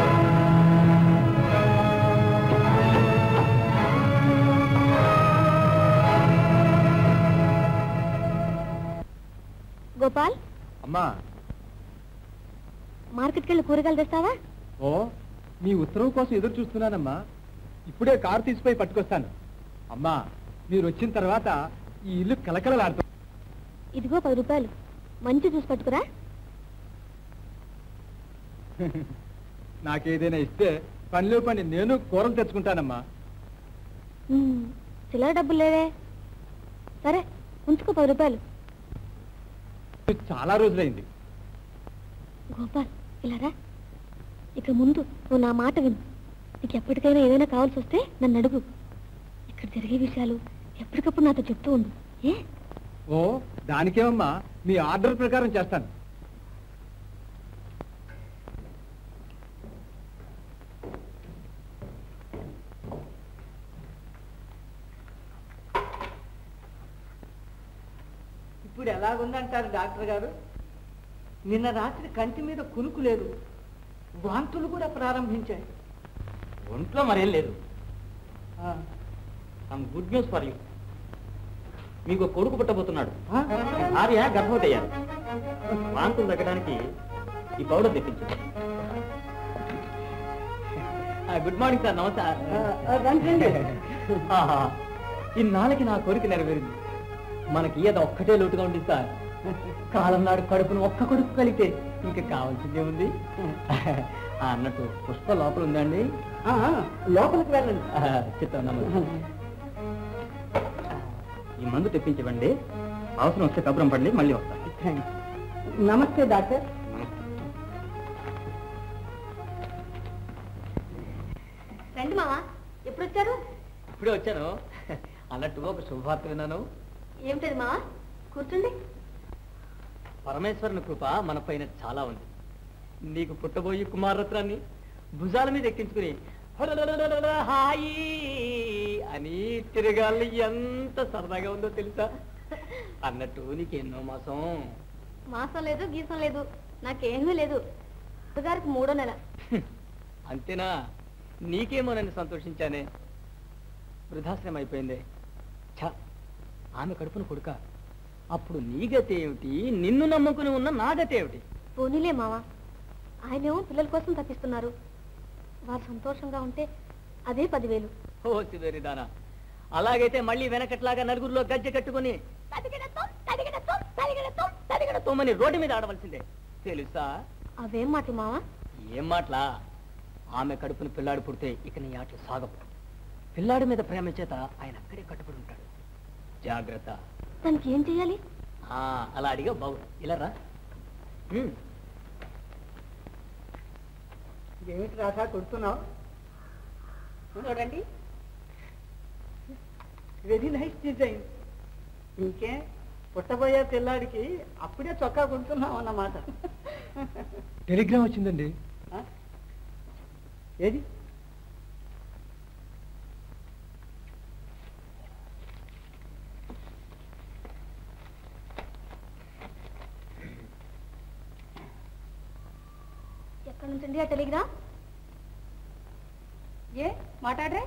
గోపాల్, అమ్మా. మార్కెట్కి వెళ్ళి కూరగాయలు తెస్తావా? ఓ, మీ ఉత్తర్వు కోసం ఎదురు చూస్తున్నానమ్మా. ఇప్పుడే కారు తీసిపోయి పట్టుకొస్తాను. అమ్మా, మీరు వచ్చిన తర్వాత ఈ ఇల్లు కలకలలాడుతుంది. ఇదిగో పది రూపాయలు, మంచి చూసి పట్టుకురా. నాకేదైనా ఇస్తే పనిలో పని నేను కూరలు తెచ్చుకుంటానమ్మా. చిల్లర డబ్బులు లేవే. సరే, ఉంచుకో పది రూపాయలు. చాలా రోజులైంది. గోపాల్, ఇలారా. ఇక ముందు నువ్వు నా మాట విను. నీకు ఎప్పటికైనా ఏదైనా కావాల్సి వస్తే నన్ను అడుగు. ఇక్కడ జరిగే విషయాలు ఎప్పటికప్పుడు నాతో చెప్తూ ఉండు. ఏ ఓ, దానికేమమ్మా, మీ ఆర్డర్ ప్రకారం చేస్తాను. ఇప్పుడు ఎలాగుందంటారు డాక్టర్ గారు? నిన్న రాత్రి కంటి మీద కునుకు లేదు, వాంతులు కూడా ప్రారంభించాయి. ఒంట్లో మరేం లేదు. ఆ, some good news for you. మీకు కొడుకు పుట్టబోతున్నాడు. ఆ? భార్య గర్భవతి అయ్యారు. వాంతులు తగ్గడానికి ఈ పౌడర్ తెప్పించు. Good morning sir. నమస్కారం. ఆ, ఆ, రండి, రండి. ఇన్నాళ్ళకి నా కోరిక నెరవేరింది. మనకి ఏదో ఒక్కటే లోటుగా ఉంది సార్. కాలం నాడు కడుపును ఒక్క కొడుకు కలిగితే ఇంకా కావాల్సిందే ఉంది. అన్నట్టు పుష్ప లోపల ఉందండి. ఆ, ఆ, లోపలికి వెళ్ళండి. చెప్తాను. ఈ మందు తెప్పించవండి. అవసరం వస్తే కబురం పడి మళ్ళీ వస్తాను. థాంక్స్. నమస్తే డాక్టర్. రండి మావా, ఎప్పుడు వచ్చారు? ఇప్పుడే వచ్చాను. అన్నట్టు ఒక శుభవార్త విన్నాను. ఏమిటది మావా? కూర్చోండి. పరమేశ్వరుని కృప మన పైన చాలా ఉంది. నీకు పుట్టబోయి కుమారరత్నాన్ని భుజాల మీద ఎక్కించుకుని హాయి అని తిరగాలి ఎంత సరదాగా ఉందో తెలుసా? అన్నట్టు నీకు ఎన్నో మాసం. మాసం లేదు, గీసం లేదు, నాకేమీ లేదు. గారికి మూడో నెల. అంతేనా? నీకేమో నన్ను సంతోషించానే. వృద్ధాశ్రమం అయిపోయిందే. ఛ, ఆమె కడుపును కొడుక. అప్పుడు నీ గతి ఏమిటి? నిన్ను నమ్ముకుని ఉన్న నా గతి ఏమిటి? పోనీలే మావా, ఆయనేమో పిల్లల కోసం తప్పిస్తున్నారు. వారు సంతోషంగా ఉంటే అదే పదివేలు. ఓ సిదరిదానా, అలాగైతే మళ్ళీ వెనకట్లాగా నలుగురిలో గజ్జె కట్టుకుని తోమని రోడ్డు మీద ఆడవలసిందే తెలుసా? అవేం మాట మావా? ఏం మాటలా? ఆమె కడుపుని పిల్లాడు పుడితే ఇక నీ ఆటలు సాగవు. పిల్లాడి మీద ప్రేమ చేత ఆయన అక్కడే కట్టుబడి ఉంటాడు. జాగ్రత్త. దానికి ఏం చెయ్యాలి? ఆ, అలా అడిగా బాగు. ఇలా రా. ఉమ్. ఏమిటి రాధా కొడుతున్నావు? చూడండి, వెరీ నైస్ డిజైన్. ఇంకే పుట్టబోయే పిల్లాడికి అప్పుడే చొక్కా కొడుతున్నావు అన్నమాట. టెలిగ్రామ్ వచ్చిందండి. ఆ? ఏది? ఎక్కడి నుంచండి ఆ టెలిగ్రామ్? ఏ మాట్లాడరే?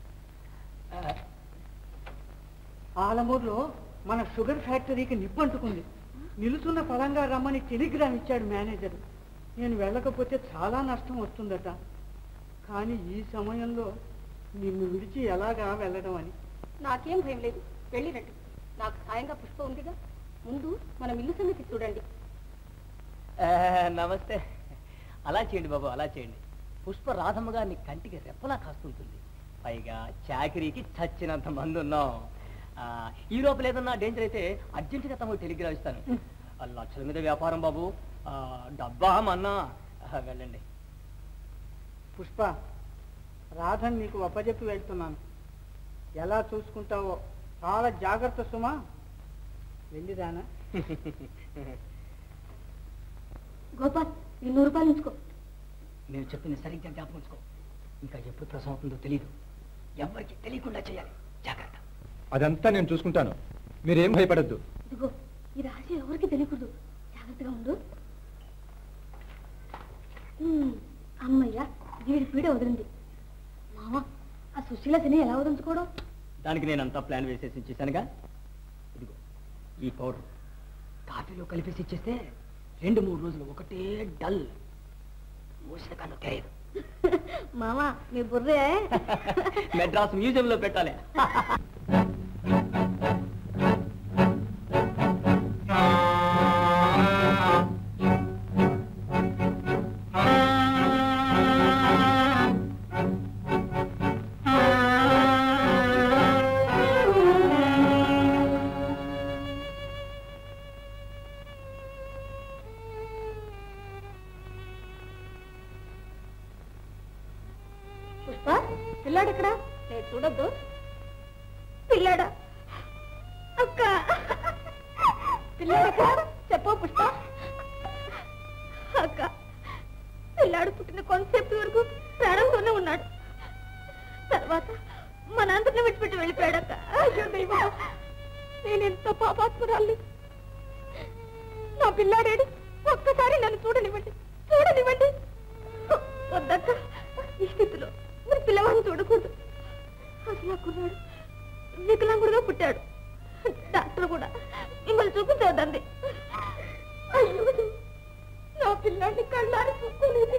ఆలమూరులో మన షుగర్ ఫ్యాక్టరీకి నిప్పంటుకుంది. నిలుచున్న పరంగా రమ్మని టెలిగ్రామ్ ఇచ్చాడు మేనేజర్. నేను వెళ్ళకపోతే చాలా నష్టం వస్తుందట. కానీ ఈ సమయంలో నిన్ను విడిచి ఎలాగా వెళ్ళడం అని. నాకేం భయం లేదు, వెళ్ళిరండి. నాకు సాయంగా పుష్ప ఉందిగా. ముందు మనం ఇల్లు సంగతి చూడండి. నమస్తే. అలా చేయండి బాబు, అలా చేయండి. పుష్ప రాధమ్మ గారిని కంటికి రెప్పలా కాస్తుంటుంది. పైగా చాకరీకి చచ్చినంత మంది ఉన్నాం. ఈ లోపల ఏదన్నా డేంజర్ అయితే అర్జెంటుగా తమకు టెలిగ్రామ్ ఇస్తాను. లక్షల మీద వ్యాపారం బాబు, డబ్బా మన్నా. వెళ్ళండి. పుష్ప, రాధని నీకు ఒప్పజెప్పి వెళ్తున్నాను. ఎలా చూసుకుంటావో చాలా జాగ్రత్త సుమా. వెళ్ళిరానా? గోపాల్, ఈ నూరు రూపాయలు ఉంచుకో. నేను చెప్పింది సరిగ్గా జ్ఞాపకం ఉంచుకో. ఇంకా ఎప్పుడు ప్రసవం అవుతుందో తెలియదు. ఎవరికి తెలియకుండా చేయాలి. జాగ్రత్త. అదంతా నేను చూసుకుంటాను, మీరేం భయపడద్దు. ఇదిగో, ఈ రహస్యం ఎవరికి తెలియకూడదు. జాగ్రత్తగా ఉండు. అమ్మయ్యా, వీడి పీడ వదిలింది. మామ, ఆ సుశీల తిని ఎలా వదిలించుకోవడం? దానికి నేను అంతా ప్లాన్ వేసేసి ఇచ్చేసానుగా. ఇదిగో ఈ పౌడర్ కాఫీలో కలిపేసి ఇచ్చేస్తే రెండు మూడు రోజులు ఒకటే డల్, మూసిన కన్ను తెలియదు. మామ, మీ బుర్రే మెడ్రాస్ మ్యూజియం లో పెట్టాలి. పుష్ప, పిల్లాడు ఎక్కడా? నేను చూడొద్దు. పిల్లాడా? అక్క, పిల్లాడు ఎక్కడా? చెప్పు పుష్ప. అక్క, పిల్లాడు పుట్టిన కొంతసేపు వరకు ప్రాణంతోనే ఉన్నాడు. తర్వాత మా నాన్నని విడిచిపెట్టి వెళ్ళిపోయాడక్క. అయ్యో దైవా, నేనెంతో పాపాత్మురాల్ని. నా పిల్లాడేడు, ఒక్కసారి నన్ను చూడనివ్వండి, చూడనివ్వండి. వద్దక్క, ఈ స్థితిలో మరి పిల్లవాడిని చూడకూడదు. అసలు కుర్రాడు వికలాంగుడుగా పుట్టాడు. డాక్టర్ కూడా మిమ్మల్ని చూపించవద్దండి. అయ్యో, నా పిల్లాడిని కళ్ళారి చూసుకోలేదు.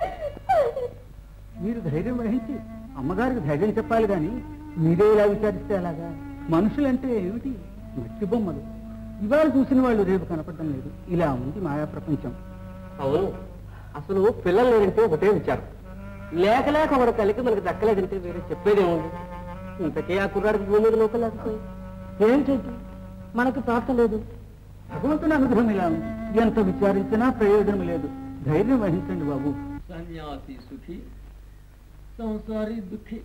మీరు ధైర్యం వహించి అమ్మగారికి ధైర్యం చెప్పాలి కానీ మీరే ఇలా విచారిస్తే అలాగా? మనుషులంటే ఏమిటి? మట్టి బొమ్మలు. ఇవాళ చూసిన వాళ్ళు రేపు కనపడటం లేదు. ఇలా ఉంది మాయా ప్రపంచం. అవును, అసలు పిల్లలు లేదంటే ఒకటే విచారం. లేక లేక ఒక కలికి మనకు దక్కలేదంటే వేరే చెప్పేదేముంది? ఇంతకే ఆ కుర్రాడికి భూమి మీద లోపలేకపోయి ఏంటి? మనకు ప్రాప్తం లేదు. భగవంతుని అనుగ్రహం ఇలా ఉంది. ఎంత విచారించినా ప్రయోజనం లేదు. ధైర్యం వహించండి బాబు. సన్యాసి సుఖి, సంసారి దుఃఖి.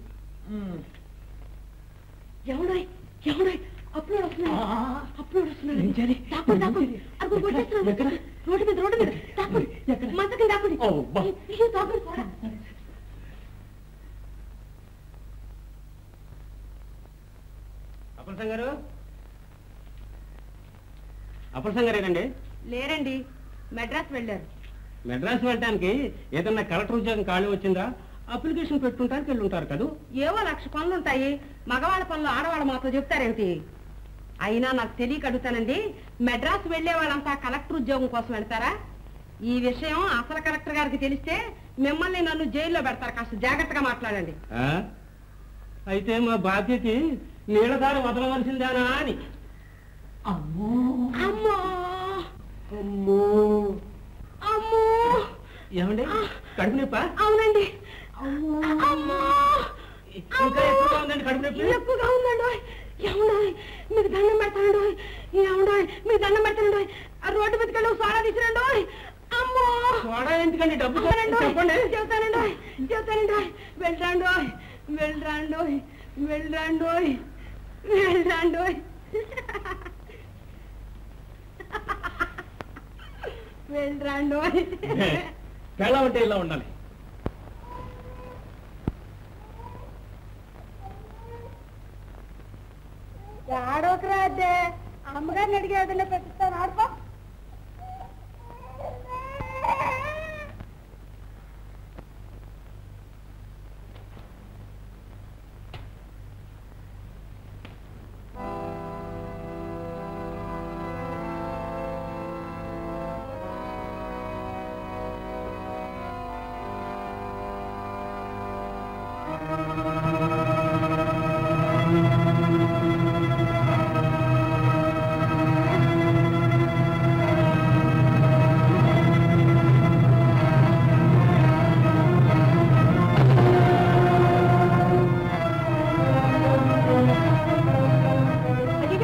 ఎవడాయ్ ఎవడాయ్ అప్లోడ్ వస్తున్నాడు, అప్లోడ్ వస్తున్నాడు. దాక్కుడు దాక్కుడు అక్కడ కొట్టేస్తున్నాడు. రోడ్డు మీద రోడ్డు మీద దాక్కుడు, మంచకి దాక్కుడి. దాక్కుడు పోరా. అప్పలసం గారు, అప్పలసం గారేనండి? లేరండి, మెడ్రాస్ వెళ్ళారు. మెడ్రాస్ వెళ్ళడానికి ఏదన్నా కలెక్టర్ ఉద్యోగం ఖాళీ వచ్చిందా? అప్లికేషన్ పెట్టుకుంటానికి వెళ్ళుంటారు కదా. ఏవో లక్ష పనులు ఉంటాయి. మగవాళ్ళ పనులు ఆడవాళ్ళ మాతో చెప్తారేమిటి? అయినా నాకు తెలియక అడుగుతానండి, మెడ్రాస్ వెళ్లే వాళ్ళంతా కలెక్టర్ ఉద్యోగం కోసం వెళ్తారా? ఈ విషయం అసలు కలెక్టర్ గారికి తెలిస్తే మిమ్మల్ని నన్ను జైల్లో పెడతారు. కాస్త జాగ్రత్తగా మాట్లాడండి. అయితే మా బాధ్యత నీళ్ళదారి వదలవలసిందేనా అని. అమ్మో అమ్మో అమ్మో అమ్మో. ఏమండి, కడుపు నొప్ప? అవునండి. ఇంకా ఎక్కువగా ఉందండి కడుపు నొప్పి? ఎక్కువగా ఉందండి. ఏమండోయ్, మీకు దండం పెడతానండి. ఏమండోయ్, మీకు దండం పెడతానండి. ఆ రోడ్డు మీదకెళ్ళి సోడా తీసుకురండి. అమ్మో, సోడా ఎందుకండి? డబ్బు చెప్పండి. చెబుతానండి చెబుతానండి. వెళ్ళరాండోయ్ వెళ్ళరాండోయ్ వెళ్ళరాండోయ్ వెళ్ళరాండోయ్ వెళ్ళరాండోయ్. ఎలా ఉంటే ఇలా ఉండాలి. ఆడోకరా అదే అమ్మగారిని అడిగి ఏదైనా పెట్టిస్తాను. ఆడుకో.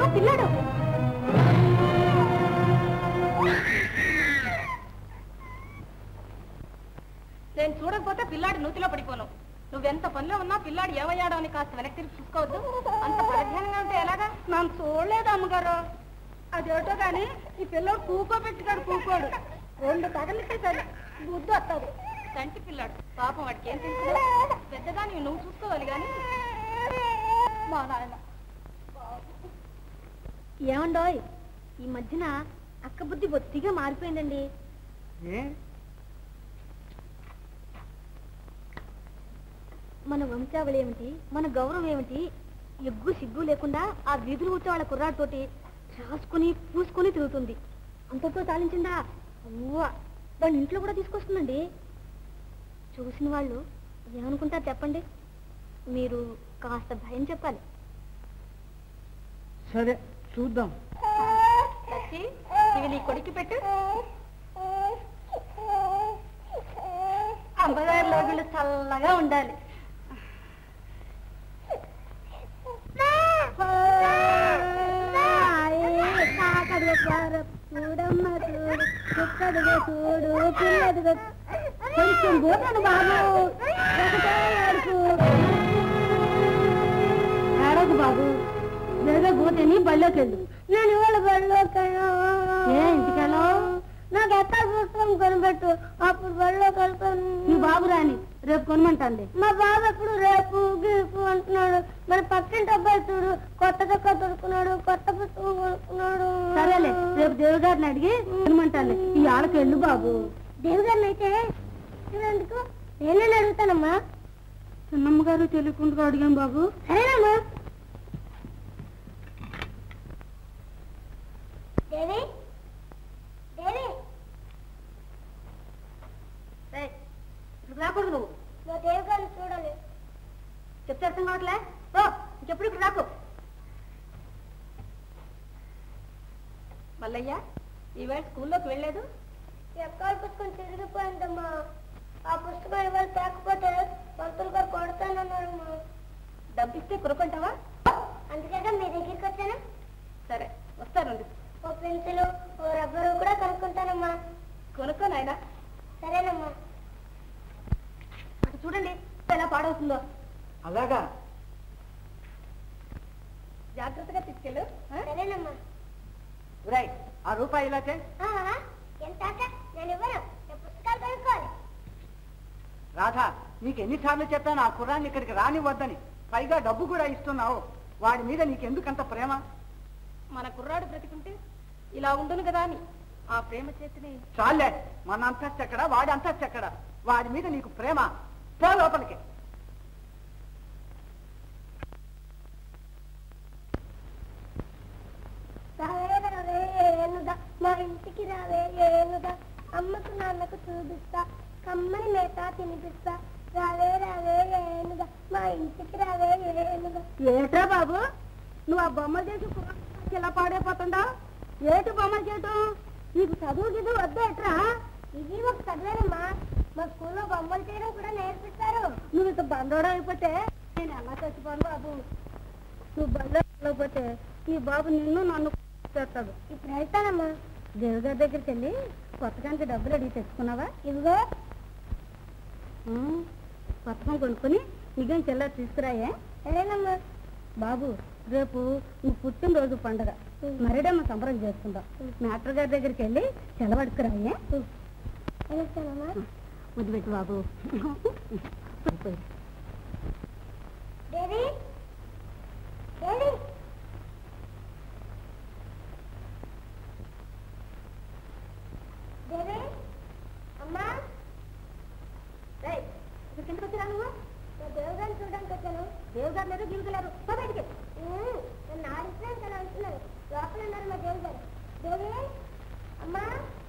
పిల్లాడు నేను చూడకపోతే పిల్లాడు నూతిలో పడిపోను. నువ్వెంత పనిలో ఉన్నా పిల్లాడు ఏమయ్యాడో అని కాస్త వెనక్కి తిరిగి చూసుకోవద్దు. అంత పరధ్యానంగా ఉంటే ఎలాగా? నన్ను చూడలేదు అమ్మగారు. అదేటో కానీ ఈ పిల్లోడు కూకోబెట్టుకాడు కూకోడు. రెండు తగలితే సరే బుద్ధి వస్తుంది. కంటి పిల్లాడు పాపం వాడికి ఏం తెలుసు? పెద్దదాన్ని నువ్వు చూసుకోవాలి కానీ మా నాయన. ఏమండోయ్, ఈ మధ్యన అక్క బుద్ధి బొత్తిగా మారిపోయిందండి. మన వంశావళి ఏమిటి, మన గౌరవం ఏమిటి, ఎగ్గు సిగ్గు లేకుండా ఆ వీధులు వచ్చే వాళ్ళ కుర్రాడితోటి రాసుకుని పూసుకొని తిరుగుతుంది. అంతతో చాలించిందా? అవ్వ, వాడిని ఇంట్లో కూడా తీసుకొస్తుందండి. చూసిన వాళ్ళు ఏమనుకుంటారు చెప్పండి? మీరు కాస్త భయం చెప్పాలి. సరే చూద్దాం. ఇవి నీ కొడుకు పెట్టు. అమ్మగారి లోగులు చల్లగా ఉండాలి. చూడమ్మ చూడు, కుక్కడుగా చూడు, పిల్లడుగా కొంచెం పోతాను బాబు. ఏడకు బాబు, ఏదో పోతేని బళ్ళోకి వెళ్ళు. నేను ఇవాళ బళ్ళోకి ఏ ఇంటికెళ్ళో నాకు ఎక్కడ పుస్తకం కొనిపెట్టు, అప్పుడు బళ్ళోకి వెళ్తాను. మీ బాబు రాని రేపు కొనమంటాండి. మా బాబు ఎప్పుడు రేపు గీపు అంటున్నాడు. మరి పక్కింటి అబ్బాయి చూడు, కొత్త చొక్కా దొరుకున్నాడు, కొత్త పుస్తకం కొనుక్కున్నాడు. సరేలే, రేపు దేవి గారిని అడిగి కొనమంటాను. ఈ ఆడకి వెళ్ళు బాబు. దేవి గారిని అయితే ఎందుకు నేనే అడుగుతానమ్మా. చిన్నమ్మ గారు తెలియకుండా అడిగాం బాబు. సరేనమ్మా. దేవి దేవి ఇప్పుడు రాకూడదు. నువ్వు నా దేవి గారిని చూడాలి. చెప్తే అర్థం కావట్లే. ఓ ఇంకెప్పుడు ఇప్పుడు రాకు. మల్లయ్య ఈవేళ స్కూల్లోకి వెళ్ళలేదు. ఎక్కడ పుస్తకం తిరిగిపోయిందమ్మా. ఆ పుస్తకం ఇవాళ తేకపోతే పంతులు గారు కొడతానన్నారమ్మా. డబ్బిస్తే కొనుక్కుంటావా? అందుకే మీ దగ్గరికి వచ్చాను. సరే వస్తానండి. ఓ పెన్సిల్, ఓ రబ్బరు కూడా కొనుక్కుంటానమ్మా. కొనుక్కో నాయనా. సరేనమ్మా. అటు చూడండి ఎలా పాడవుతుందో. అలాగా జాగ్రత్తగా తీసుకెళ్ళు. సరేనమ్మా. రైట్, ఆ రూపాయి ఇలా చే. ఎంత నేను ఇవ్వను. పుస్తకాలు కొనుక్కోవాలి. రాధా, నీకు ఎన్నిసార్లు చెప్పాను ఆ కుర్రాన్ని ఇక్కడికి రానివ్వద్దని. పైగా డబ్బు కూడా ఇస్తున్నావు. వాడి మీద నీకెందుకంత ప్రేమ? మన కుర్రాడు బ్రతికుంటే ఇలా ఉండును కదా అని ఆ ప్రేమ చేతిని. చాలే, మన అంతస్తు ఎక్కడ, వాడి అంతస్తు ఎక్కడ? వాడి మీద నీకు ప్రేమ. పో లోపలికి. మా ఇంటికి రావే ఏనుగా, అమ్మకు నాన్నకు చూపిస్తా, కమ్మని మేత తినిపిస్తా. రావే రావే ఏనుగా, మా ఇంటికి రావే ఏనుగా. ఏట్రా బాబు, నువ్వు ఆ బొమ్మ చేసి ఇలా పాడైపోతుందా? ఏటు బొమ్మ చేయటం? నీకు చదువు గిదువు వద్దేట్రా? ఇది ఒక చదివేనమ్మా. మా స్కూల్లో బొమ్మలు చేయడం కూడా నేర్పిస్తారు. నువ్వు ఇంత బందోడం అయిపోతే నేను ఎలా చచ్చిపోను బాబు. నువ్వు బందోడు వెళ్ళకపోతే ఈ బాబు నిన్ను నన్ను చేస్తాడు. ఇప్పుడు వెళ్తానమ్మా. దేవగారి దగ్గరికి వెళ్ళి కొత్తగానికి డబ్బులు అడిగి తెచ్చుకున్నావా? ఇదిగో కొత్తగా కొనుక్కొని నిజం చెల్లర తీసుకురాయే. సరేనమ్మా. బాబు, రేపు నువ్వు పుట్టినరోజు పండుగ మరిడమ్మ సంబరం చేసుకుందాం. డాక్టర్ గారి దగ్గరికి వెళ్ళి సెలవడుకురాయే. ముద్దు పెట్టు బాబు. దేవి దేవి దేవి అమ్మా, కిందకి వచ్చినా నువ్వు? దేవగారిని చూడడానికి వచ్చాను. దేవగారు లేదు గిలుగులేరు. బయటికి నన్ను ఆడిస్తున్నాను కదా అంటున్నాను. లోపల ఉన్నారు మా దేవి గారు. దేవి అమ్మా.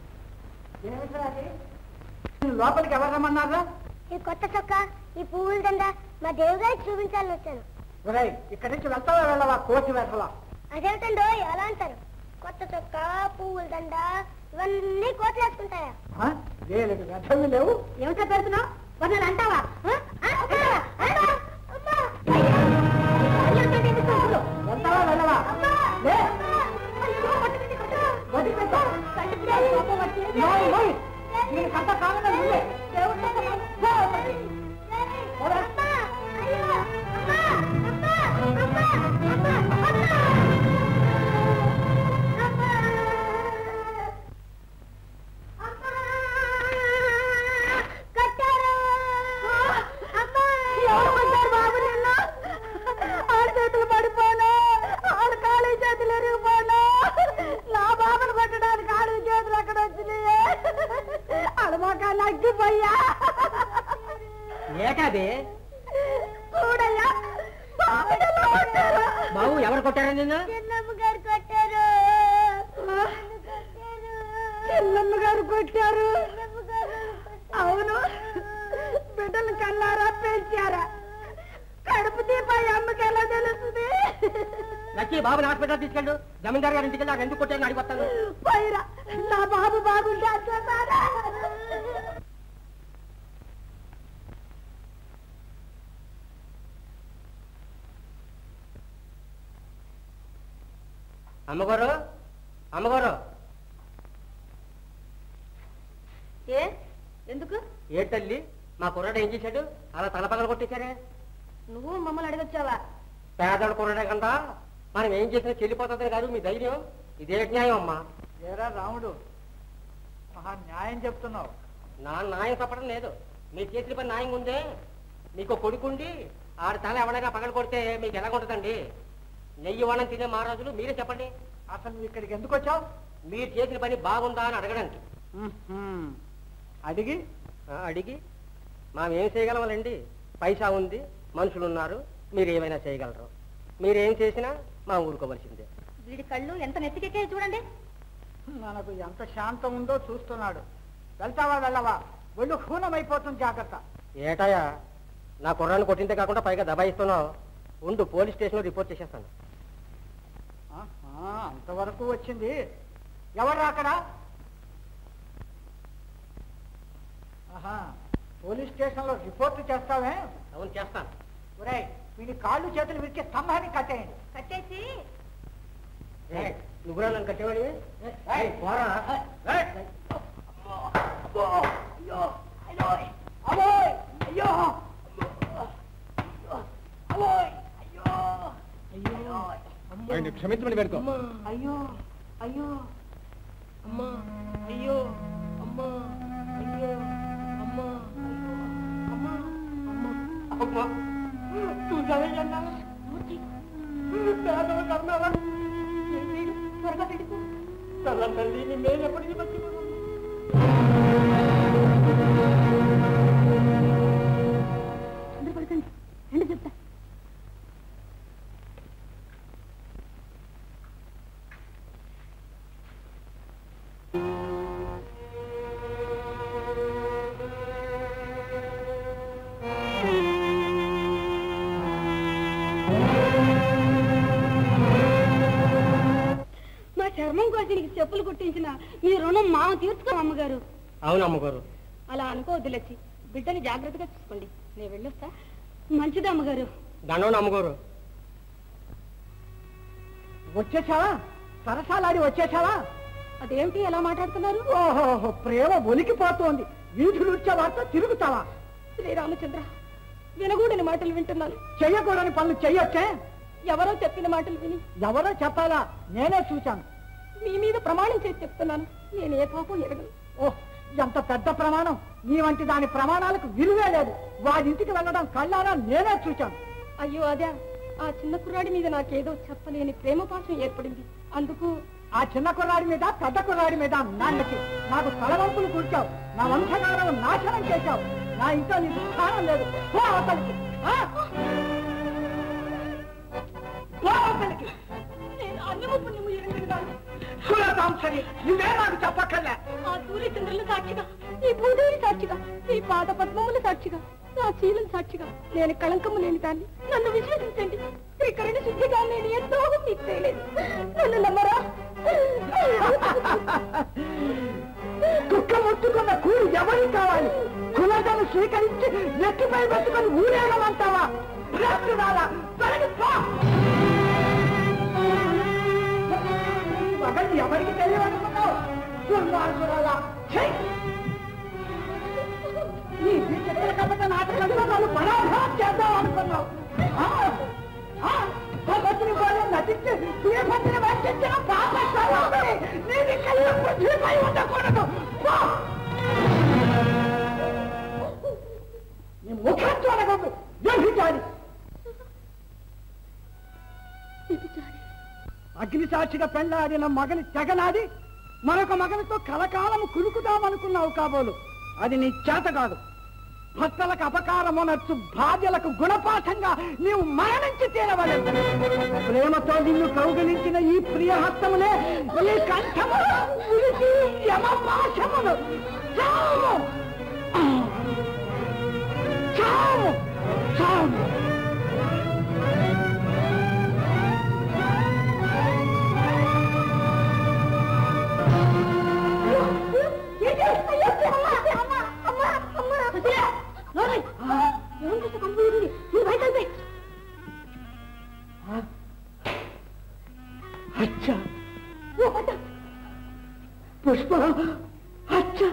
లోపలికి ఎవరు రమ్మన్నారా? ఈ కొత్త చొక్కా, ఈ పువ్వుల దండ మా దేవి గారికి చూపించాలని వచ్చాను. ఇక్కడి నుంచి వెళ్తావా వెళ్ళవా? కోసి వెళ్ళవా? అదేమిటండో ఎలా అంటారు? కొత్త చొక్కా, పువ్వుల దండ ఇవన్నీ కోట్లు వేసుకుంటాయా? వ్యర్థం లేవు. ఏమిటో పెడుతున్నావు? వాళ్ళని అంటావా? వెళ్తావా వెళ్ళవా? పోయ్యా ఏకాది చూడయ్యా బాబు ఎవరు కొట్టారా నిన్ను? చిన్నమ్మ గారు కొట్టారు చిన్నమ్మ గారు కొట్టారు అవును బిడ్డలు కన్నారా పెంచారా కడుపు దీపాయి అమ్మకి ఎలా తెలుస్తుంది లక్ష్మి బాబుని హాస్పిటల్ తీసుకెళ్ళు జమీందారు గారి ఇంటికి నాకు ఎందుకు కొట్టారని అడిగి వస్తాను. పోయిరా నా బాబు బాగుంటే అమ్మగారు అమ్మగారు ఏ ఎందుకు ఏ తల్లి మా కుర్రాడు ఏం చేశాడు అలా తల పగల కొట్టేశారే? నువ్వు మమ్మల్ని అడగొచ్చావా? పేదడు కుర్రాడే కదా మనం ఏం చేసినా చెల్లిపోతుంది కాదు మీ ధైర్యం. ఇదే న్యాయం అమ్మా. ఏరా రాముడు మహా న్యాయం చెప్తున్నావు. నా న్యాయం తప్పడం లేదు. మీరు చేసిన పని న్యాయం ఉందే. మీకు కొడుకుండి ఆడి తల ఎవడైనా పగల కొడితే మీకు ఎలా ఉంటుందండి? నెయ్యి వనం తినే మహారాజులు మీరే చెప్పండి. అసలు నువ్వు ఇక్కడికి ఎందుకు వచ్చావు? మీరు చేసిన పని బాగుందా అని అడగడానికి. అడిగి ఆ, అడిగి మనం ఏం చేయగలవాలండి? పైసా ఉంది, మనుషులు ఉన్నారు, మీరు ఏమైనా చేయగలరు. మీరేం చేసినా మా ఊరుకోవలసిందే. వీడి కళ్ళు ఎంత నెత్తికెక్కాయి చూడండి. మనకు ఎంత శాంతం ఉందో చూస్తున్నాడు. వెళ్తావా వెళ్ళవా? ఒళ్ళు హూనమైపోతుంది, జాగ్రత్త. ఏటాయా నా కుర్రాన్ని కొట్టిందే కాకుండా పైగా దబాయిస్తున్నావు. ఉండు పోలీస్ స్టేషన్లో రిపోర్ట్ చేసేస్తాను. ఆహా, అంతవరకు వచ్చింది. ఎవరు అక్కడ? ఆహా, పోలీస్ స్టేషన్లో రిపోర్ట్ చేస్తావే? అవును చేస్తాను. ఒరేయ్, వీడి కాళ్ళు చేతులు విరిచి స్తంభాన్ని కట్టేయండి. కట్టేసి ఏయ్, నువ్వురా నన్ను కట్టేవాడివి? ఏయ్, పోరా. ఏయ్. అబ్బో, అయ్యో, అయ్యోయ్, అబ్బోయ్, అయ్యో, అబ్బోయ్, అయ్యో, అయ్యో, ఆయన క్షమించమని వేడుకో. అయ్యో, అయ్యో, అమ్మా, అయ్యో, అమ్మా, అయ్యో, అమ్మా, అయ్యో, అమ్మా, అమ్మా, అమ్మా, చూసావే అన్నావా? పేదలు కన్నావా? త్వరగా తిడుకో. తల్ల తల్లి నేను ఎప్పటికీ మర్చిపోను. తొందరపడకండి, రండి చెప్తా. మా చర్మం కోసం నీకు చెప్పులు కుట్టించిన మీ రుణం మామ తీర్చుకో అమ్మగారు. అవును అమ్మగారు. అలా అనుకోవద్దు లచ్చి. బిడ్డని జాగ్రత్తగా చూసుకోండి. నేను వెళ్ళొస్తా. మంచిది అమ్మగారు. దండం అమ్మగారు. వచ్చేసావా? సరసాలాడి వచ్చేసావా? అదేమిటి ఎలా మాట్లాడుతున్నారు? ఓహో, ప్రేమ ఒలికిపోతోంది. వీధులు వచ్చే వార్త తిరుగుతావా? శ్రీరామచంద్ర, వినగూడని మాటలు వింటున్నాను. చెయ్యకూడని పనులు చెయ్యొచ్చే? ఎవరో చెప్పిన మాటలు విని ఎవరో చెప్పాలా? నేనే చూశాను. మీ మీద ప్రమాణం చేసి చెప్తున్నాను. నేను ఏ పాపం ఎరగను. ఓహ్, ఎంత పెద్ద ప్రమాణం! నీ వంటి దాని ప్రమాణాలకు విలువే లేదు. వాడింటికి వెళ్ళడం కళ్ళారా నేనే చూశాను. అయ్యో అదే, ఆ చిన్న కుర్రాడి మీద నాకేదో చెప్పలేని ప్రేమ పాశం ఏర్పడింది. అందుకు ఆ చిన్న కుర్రాడి మీద పెద్ద కుర్రాడి మీద నాన్నకి నాకు తలవంపులు కూర్చావు. నా వంశకాలను నాశనం చేశావు. నా ఇంట్లో నీకు స్థానం లేదు. పో అవతలికి. ఆ? పో అవతలికి. నేను అన్నము పుణ్యము ఎరగని దాన్ని. సురతాంసరి, నువ్వే నాకు చెప్పక్కర్లే. ఆ సూర్యచంద్రుల సాక్షిగా, ఈ భూదేవి సాక్షిగా, ఈ పాద పద్మముల సాక్షిగా, నా శీలం సాక్షిగా నేను కళంకము లేని దాన్ని. నన్ను విశ్వసించండి. త్రికరణ శుద్ధిగా నేను ఏ ద్రోహం మీకు చేయలేదు. నన్ను నమ్మరా? కుక్క ముట్టుకున్న కూలి ఎవరికి కావాలి? కులతను స్వీకరించి నెత్తిపై పెట్టుకుని ఊరేగమంటావా? భ్రష్టురాలా, వెనక్కి పో. మగల్ని ఎవరికి తెలియనుకున్నావు? దుర్మార్గురాలా, ఛీ! నీ చిత్ర కపట నాటకంలో నన్ను పరాభవం చేద్దాం అనుకున్నావు. ఆ, ఆ, భగవతుని కోసం నటించి శ్రీపతిని వంచిన పాపస్థానాన్ని నేను కళ్ళ పృథ్వీపై ఉండకూడదు. పో! నీ ముఖం చూడకూడదు. వ్యభిచారి. అగ్ని సాక్షిగా పెళ్ళాడిన మగని తెగనాడి మరొక మగనితో కలకాలం కులుకుదామనుకున్నావు కాబోలు. అది నీ చేత కాదు. భక్తులకు అపకారమునర్చు భార్యలకు గుణపాఠంగా నీవు మరణించి తీరవలేదు. ప్రేమతో నిన్ను కౌగిలించిన ఈ ప్రియహస్తములే ఈ కంఠములు ఉరికి యమపాశములు. చావు చావు చావు. अच्छा पुष्पा अच्छा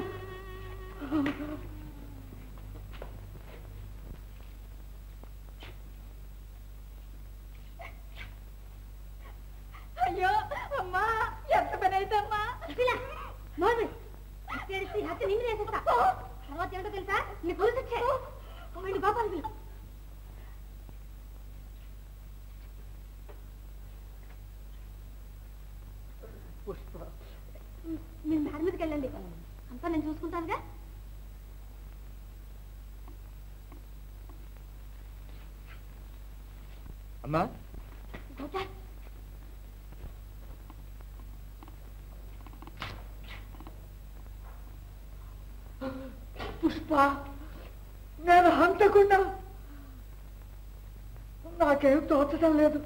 అయ్యో అమ్మా ఎంత పని అయితమ్మా హత్య నిన్ను వేసేస్తా. తర్వాత ఏంటో తెలుసా, నీ పులుసు వచ్చే గోపాల్ పిల్ల. మీరు మేడ మీదకి వెళ్ళండి, అంతా నేను చూసుకుంటానుగా. అమ్మా గోపాల్ పుష్ప, నేను హంతకుండా నాకేం తోచడం లేదు.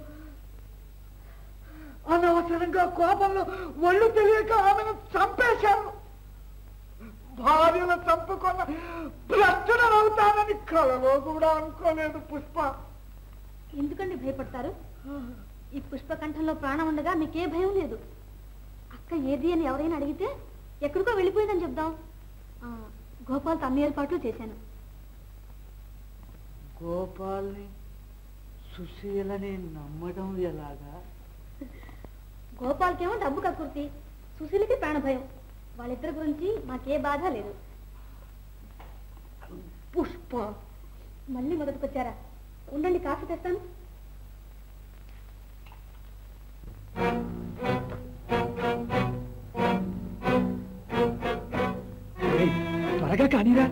అనవసరంగా కోపంలో ఒళ్ళు తెలియక ఆమెను చంపేశాను. భార్యను చంపుకున్న భ్రష్టుడనవుతానని కలలో కూడా అనుకోలేదు పుష్ప. ఎందుకండి భయపడతారు? ఈ పుష్పకంఠంలో ప్రాణం ఉండగా మీకే భయం లేదు. అక్క ఏది అని ఎవరైనా అడిగితే ఎక్కడికో వెళ్ళిపోయిందని చెప్దాం. గోపాల్తో అన్ని ఏర్పాట్లు చేశాను. గోపాల్ని సుశీలని నమ్మడం ఎలాగా? గోపాల్కేమో డబ్బు కక్కుర్తి, సుశీలకి ప్రాణ భయం. వాళ్ళిద్దరి గురించి మాకే బాధ లేదు. పుష్ప, మళ్ళీ మొదటికొచ్చారా? ఉండండి, కాఫీ తెస్తాను. త్వరగా కానీరా.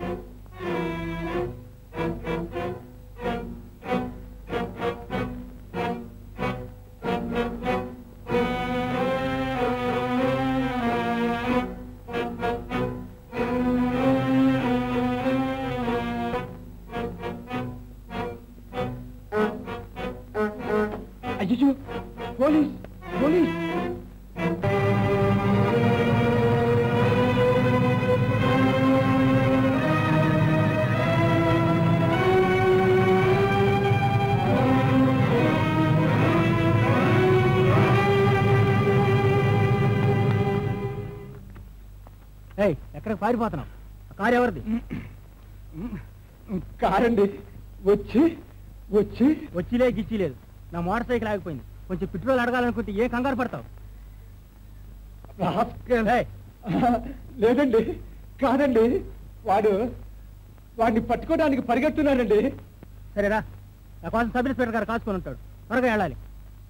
అయ్యో, పోలీస్ పోలీస్. ఎక్కడికి పారిపోతున్నాం? కారు ఎవరిది? కారండి. వచ్చి వచ్చి వచ్చిలే గిచ్చి లేదు. నా మోటార్ సైకిల్ ఆగిపోయింది. కొంచెం పెట్రోల్ అడగాలనుకుంటే ఏ కంగారు పడతావు? లేదండి, కాదండి. వాడు వాడిని పట్టుకోవడానికి పరిగెడుతున్నాడండి. సరేరా, నా కోసం సబ్ ఇన్స్పెక్టర్ గారు కాసుకొని ఉంటాడు. త్వరగా వెళ్ళాలి.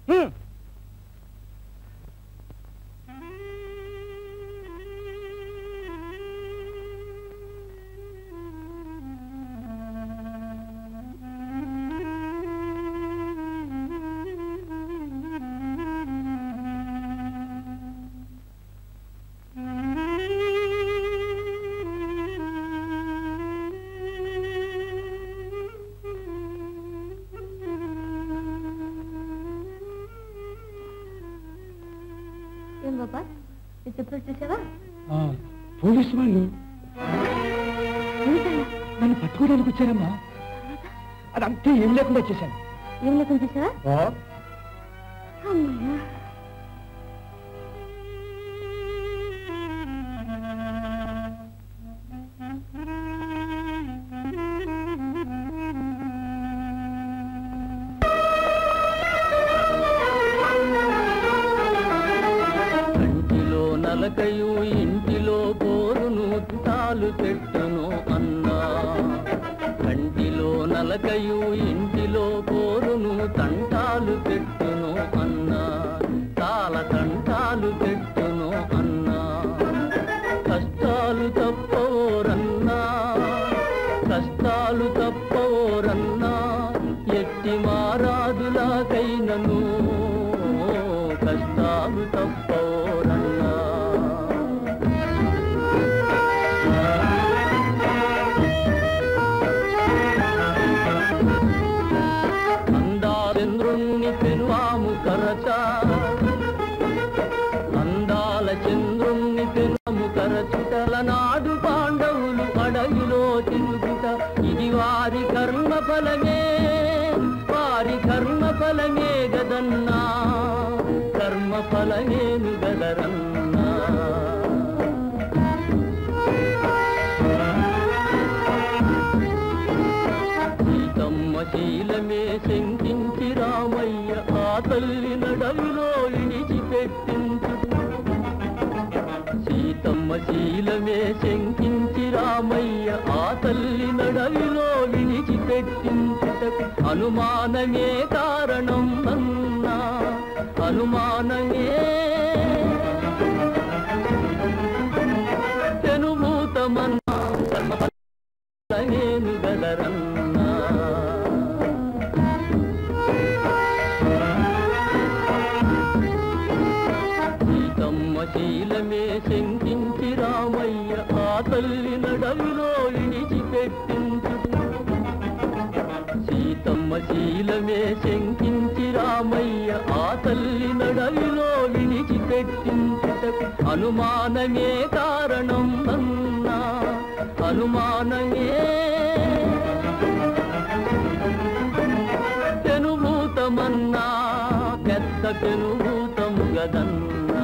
ఏం గోపాల్, ఎప్పుడు చూసావా? పోలీసు వాళ్ళు నన్ను పట్టుకోవడానికి వచ్చారమ్మా. అదంతే ఏం లేకుండా వచ్చేసాను. ఏం లేకుండా చూసావా? అమ్మయ్యా, నలకయు ఇంటిలో పోరును తాలు పెట్టును అన్నా. కంటిలో నలకయు ఇంటిలో పోరును తంటాలు పెట్టును అన్నా. చాలా తంటాలు పెట్టును అన్నా. కష్టాలు తప్పవోరన్నా. నేను గలరన్నా సీతమ్మ శీలమే శంకించి రామయ్య ఆ తల్లి నడవిలో విడిచిపెట్టించు సీతమ్మ శీలమే శంకించి రామయ్య ఆ తల్లి నడవిలో విడిచిపెట్టించుటకు అనుమానమే కారణం అన్నా అనుమానమే తెనుభూతమన్నా నేను గలరన్నా సీతమ్మ శీలమే శంకించి రామయ్య ఆ తల్లి నడవిలో విడిచిపెట్టించు సీతమ్మ శీలమే శంకించి రామయ్య ఆ తల్లి నడవిలో విడిచిపెట్టించుటకు అనుమానమే కారణం అన్నా అనుమానమే పెనుభూతమన్నా పెద్ద పెనుభూతము గదన్నా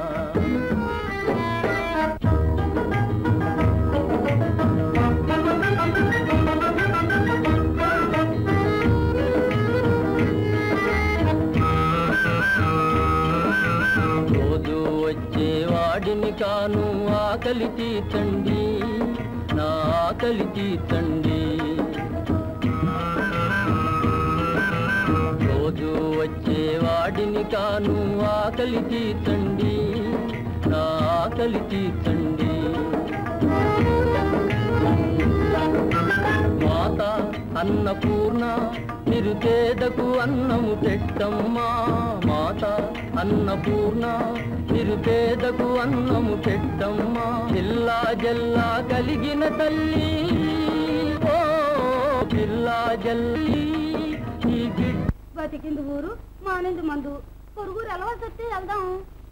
రోజు వచ్చేవాడిని కాను ఆకలి తీర్చండి నా ఆకలి తీర్చండి రోజు వచ్చేవాడిని కాను ఆకలి తీర్చండి నా ఆకలి తీర్చండి మాత అన్నపూర్ణ నిరుపేదకు అన్నము పెట్టమ్మా మాత అన్నపూర్ణ నిరుపేదకు అన్నము పెట్టమ్మా జిల్లా జల్లా కలిగిన తల్లి ఓ జిల్లా జల్లి ఈ బిడ్డ బతికింది ఊరు మానింది మందు పొరుగురు అలవాటు వస్తే వెళ్దాం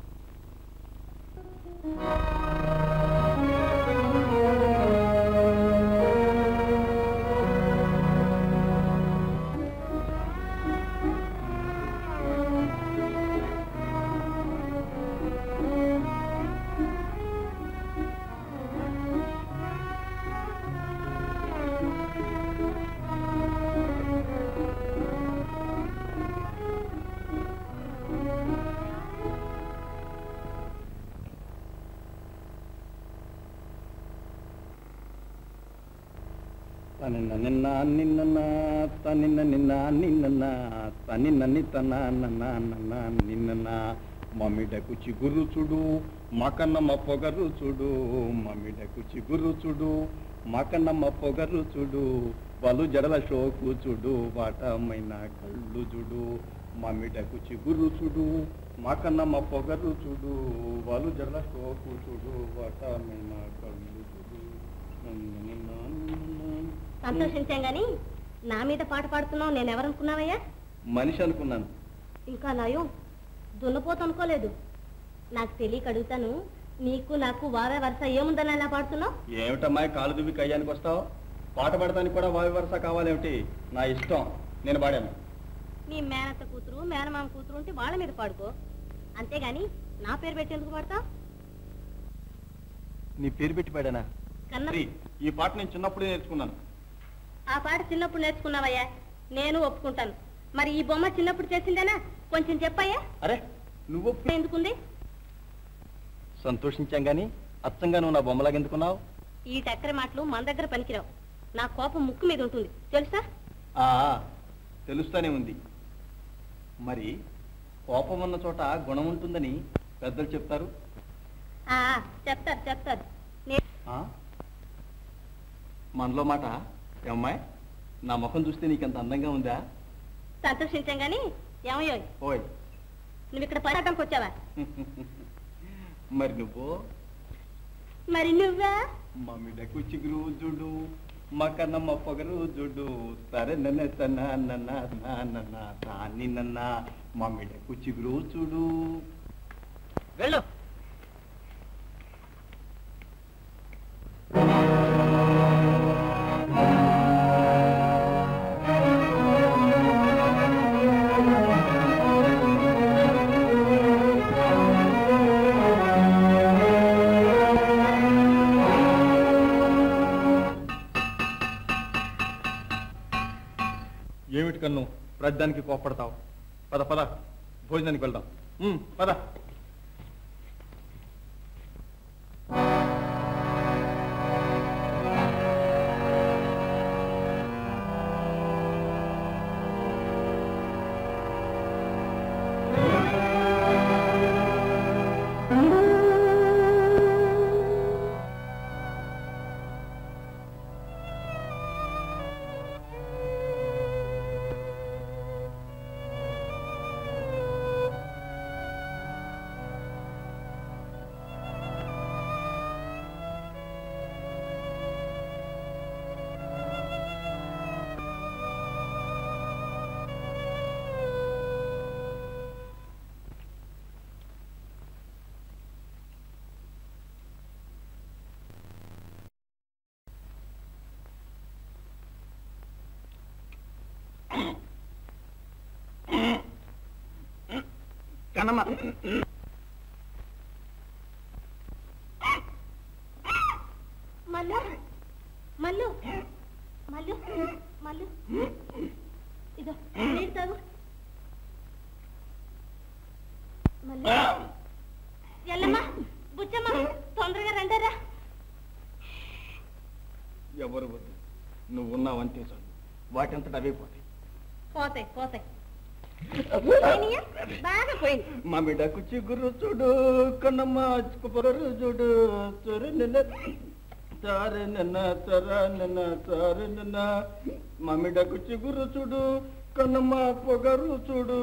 తనిన్న నిన్న నిన్న తనిన్న నిన్న నిన్న తనిన్న నితన నన్న నిన్న మమ్మిడకు చిగురు చూడు మకన్నమ్మ పొగరు చూడు మమ్మిడకు చిగురు చూడు మకన్నమ్మ పొగరు చూడు బలు జడల షోకు చూడు వాటమైన కళ్ళు చూడు మమ్మిడకు చిగురు చూడు మకన్నమ్మ పొగరు చూడు బలు జడల షోకు చూడు వాటమైన కళ్ళు చూడు సంతోషించాం గాని నా మీద పాట పాడుతున్నావు నేను ఎవరనుకున్నావయ్యా మనిషి అనుకున్నాను ఇంకా నాయో దున్నపోతు అనుకోలేదు నాకు తెలియక అడుగుతాను నీకు నాకు వావే వరుస ఏముందని అలా పాడుతున్నావు ఏమిటమ్మాయి కాలు దువ్వి కయ్యానికి వస్తావు పాట పాడటానికి కూడా వావి వరుస కావాలేమిటి నా ఇష్టం నేను పాడాను నీ మేనత్త కూతురు మేనమామ కూతురు ఉంటే వాళ్ళ మీద పాడుకో అంతేగాని నా పేరు పెట్టి ఎందుకు పాడతావు నీ పేరు పెట్టి పాడానా కన్న ఈ పాట నేను చిన్నప్పుడే నేర్చుకున్నాను ఆ పాట చిన్నప్పుడు నేర్చుకున్నావయ్యా నేను ఒప్పుకుంటాను మరి ఈ బొమ్మ చిన్నప్పుడు చేసిందేనా కొంచెం చెప్పయ్యా అరే నువ్వు ఎందుకుంది సంతోషించాం గాని అచ్చంగా నువ్వు నా బొమ్మలాగా ఎందుకున్నావు ఈ టక్కరి మాటలు మన దగ్గర పనికిరావు నా కోపం ముక్కు మీద ఉంటుంది తెలుసా ఆ తెలుస్తానే ఉంది మరి కోపం ఉన్న చోట గుణం ఉంటుందని పెద్దలు చెప్తారు ఆ చెప్తారు చెప్తారు మనలో మాట ఏమ్మాయి నా ముఖం చూస్తే నీకంత అందంగా ఉందా సంతోషించాం గాని ఏమయ్యో ఓయ్ నువ్వు ఇక్కడ పడటానికి వచ్చావా మరి నువ్వు మరి నువ్వా మమ్మిడకు చిగురు చూడు మకన్నమ్మ పొగరు చూడు సరే నన్న తన నన్న నన్న తాని నన్న మమ్మిడకు చిగురు చూడు వెళ్ళు ఏమిటి కన్ను ప్రతిదానికి కోపడతావు? పద పద భోజనానికి వెళ్దాం. ఉమ్, పద. కన్నమ్మ మల్లు మల్లు మల్లు మల్లు ఇదో నీళ్ళు తాగు. మల్లు ఎల్లమ్మా బుచ్చమ్మ తొందరగా రండరా. ఎవరు వద్దు, నువ్వు ఉన్నావంటే చాలు, వాటంతట అవే పోతాయి. పోతాయి పోతాయి బాగా పోయింది. మామిడకు చిగురు చూడు కన్నమ్మ పొగరు చూడు చొరు నిన్న చారు నిన్న చర నిన్న చారు నిన్న మామిడకు చిగురు చూడు కన్నమ్మ పొగరు చూడు.